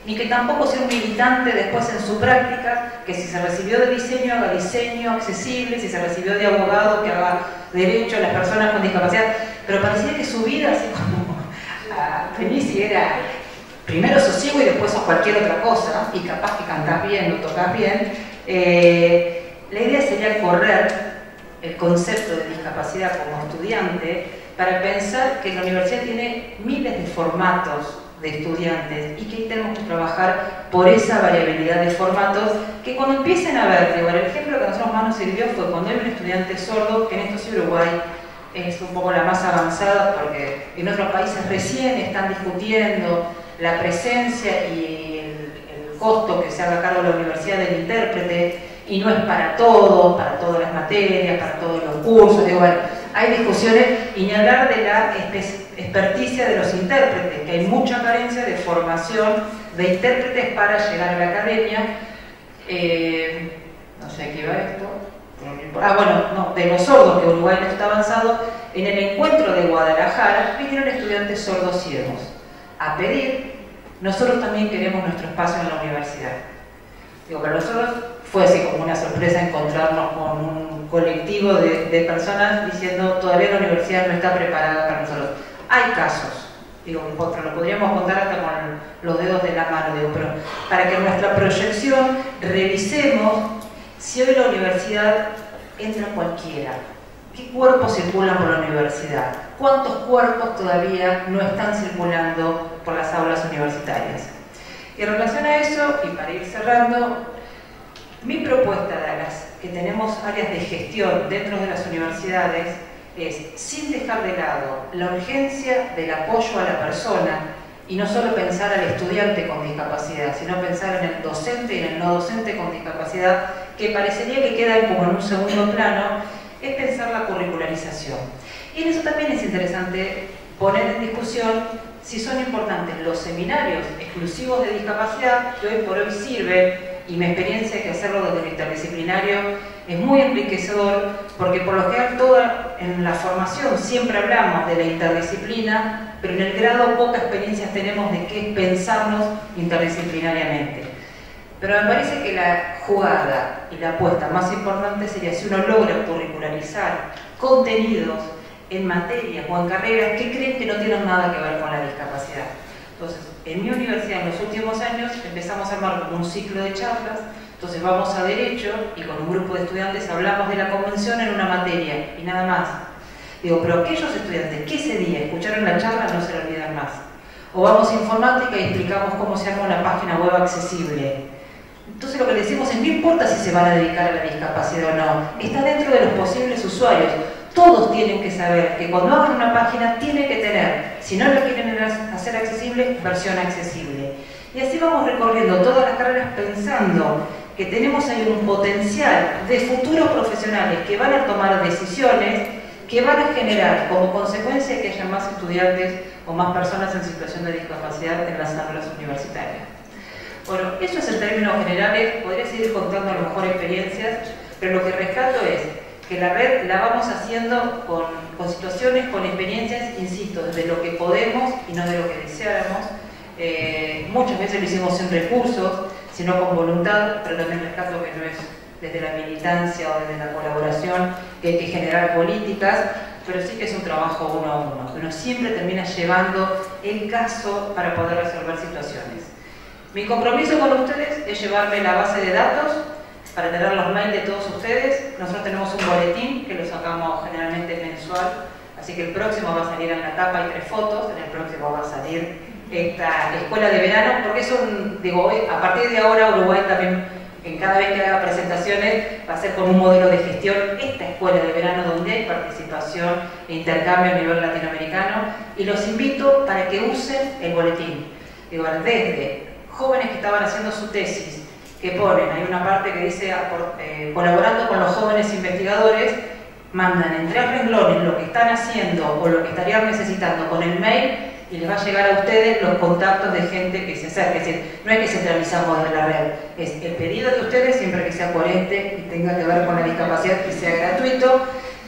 ni que tampoco sea un militante después en su práctica, que si se recibió de diseño haga diseño accesible, si se recibió de abogado que haga derecho a las personas con discapacidad, pero parecía que su vida, así como Felici, era primero sosiego y después sos cualquier otra cosa, y capaz que cantás bien o tocas bien. La idea sería correr el concepto de discapacidad como estudiante para pensar que la universidad tiene miles de formatos de estudiantes y que tenemos que trabajar por esa variabilidad de formatos que cuando empiecen a ver, digo, el ejemplo que a nosotros más nos sirvió fue cuando hay un estudiante sordo, que en esto sí Uruguay es un poco la más avanzada porque en otros países recién están discutiendo la presencia y el costo que se haga cargo de la universidad del intérprete, y no es para todos, para todas las materias, para todos los cursos, digo, bueno, hay discusiones, y ni hablar de la experticia de los intérpretes, que hay mucha carencia de formación de intérpretes para llegar a la academia. No sé a qué va esto. De los sordos, que Uruguay no está avanzado. En el encuentro de Guadalajara vinieron estudiantes sordos ciegos a pedir: nosotros también queremos nuestro espacio en la universidad. Digo, para nosotros fue así como una sorpresa encontrarnos con un colectivo de personas diciendo: todavía la universidad no está preparada para nosotros. Hay casos, digo, lo podríamos contar hasta con los dedos de la mano, digo, pero para que en nuestra proyección revisemos si hoy la universidad entra cualquiera. ¿Qué cuerpos circulan por la universidad? ¿Cuántos cuerpos todavía no están circulando por las aulas universitarias? Y en relación a eso, y para ir cerrando, mi propuesta de las que tenemos áreas de gestión dentro de las universidades es, sin dejar de lado la urgencia del apoyo a la persona, y no solo pensar al estudiante con discapacidad, sino pensar en el docente y en el no docente con discapacidad, que parecería que queda como en un segundo plano, es pensar la curricularización. Y en eso también es interesante poner en discusión si son importantes los seminarios exclusivos de discapacidad, que hoy por hoy sirven, y mi experiencia es que hacerlo desde lo interdisciplinario es muy enriquecedor, porque por lo general en la formación siempre hablamos de la interdisciplina, pero en el grado poca experiencia tenemos de qué es pensarnos interdisciplinariamente. Pero me parece que la jugada y la apuesta más importante sería si uno logra curricularizar contenidos en materias o en carreras que creen que no tienen nada que ver con la discapacidad. Entonces, en mi universidad en los últimos años empezamos a armar como un ciclo de charlas. Entonces vamos a Derecho y con un grupo de estudiantes hablamos de la Convención en una materia y nada más. Digo, pero aquellos estudiantes que ese día escucharon la charla no se la olvidan más. O vamos a Informática y explicamos cómo se arma una página web accesible. Entonces lo que le decimos es, no importa si se van a dedicar a la discapacidad o no, está dentro de los posibles usuarios. Todos tienen que saber que cuando hagan una página tiene que tener, si no la quieren hacer accesible, versión accesible. Y así vamos recorriendo todas las carreras pensando que tenemos ahí un potencial de futuros profesionales que van a tomar decisiones que van a generar como consecuencia que haya más estudiantes o más personas en situación de discapacidad en las aulas universitarias. Bueno, eso es en términos generales, podría seguir contando a lo mejor experiencias, pero lo que rescato es que la red la vamos haciendo con situaciones, con experiencias, insisto, desde lo que podemos y no de lo que deseáramos. Muchas veces lo hicimos sin recursos, sino con voluntad, pero también rescato que no es desde la militancia o desde la colaboración que hay que generar políticas, pero sí que es un trabajo uno a uno. Uno siempre termina llevando el caso para poder resolver situaciones. Mi compromiso con ustedes es llevarme la base de datos para tener los mails de todos ustedes. Nosotros tenemos un boletín que lo sacamos generalmente mensual, así que el próximo va a salir en la tapa, hay 3 fotos, en el próximo va a salir esta escuela de verano, porque es a partir de ahora Uruguay también, en cada vez que haga presentaciones, va a ser con un modelo de gestión, esta escuela de verano donde hay participación e intercambio a nivel latinoamericano, y los invito para que usen el boletín. Desde jóvenes que estaban haciendo su tesis, que ponen, hay una parte que dice colaborando con los jóvenes investigadores, mandan en 3 renglones lo que están haciendo o lo que estarían necesitando con el mail, y les va a llegar a ustedes los contactos de gente que se acerque. Es decir, no es que centralizamos de la red, es el pedido de ustedes siempre que sea coherente y tenga que ver con la discapacidad y sea gratuito.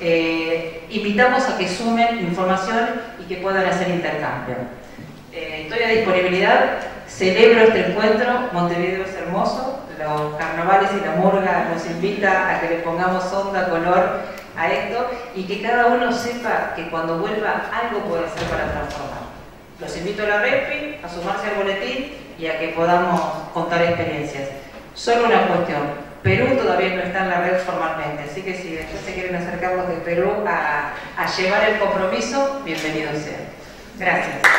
Invitamos a que sumen información y que puedan hacer intercambio. Estoy a disponibilidad. Celebro este encuentro, Montevideo es hermoso, los carnavales y la murga nos invita a que le pongamos onda, color a esto y que cada uno sepa que cuando vuelva algo puede hacer para transformar. Los invito a la REPI, a sumarse al boletín y a que podamos contar experiencias. Solo una cuestión, Perú todavía no está en la red formalmente, así que si después se quieren acercar los de Perú a llevar el compromiso, bienvenidos sean. Gracias.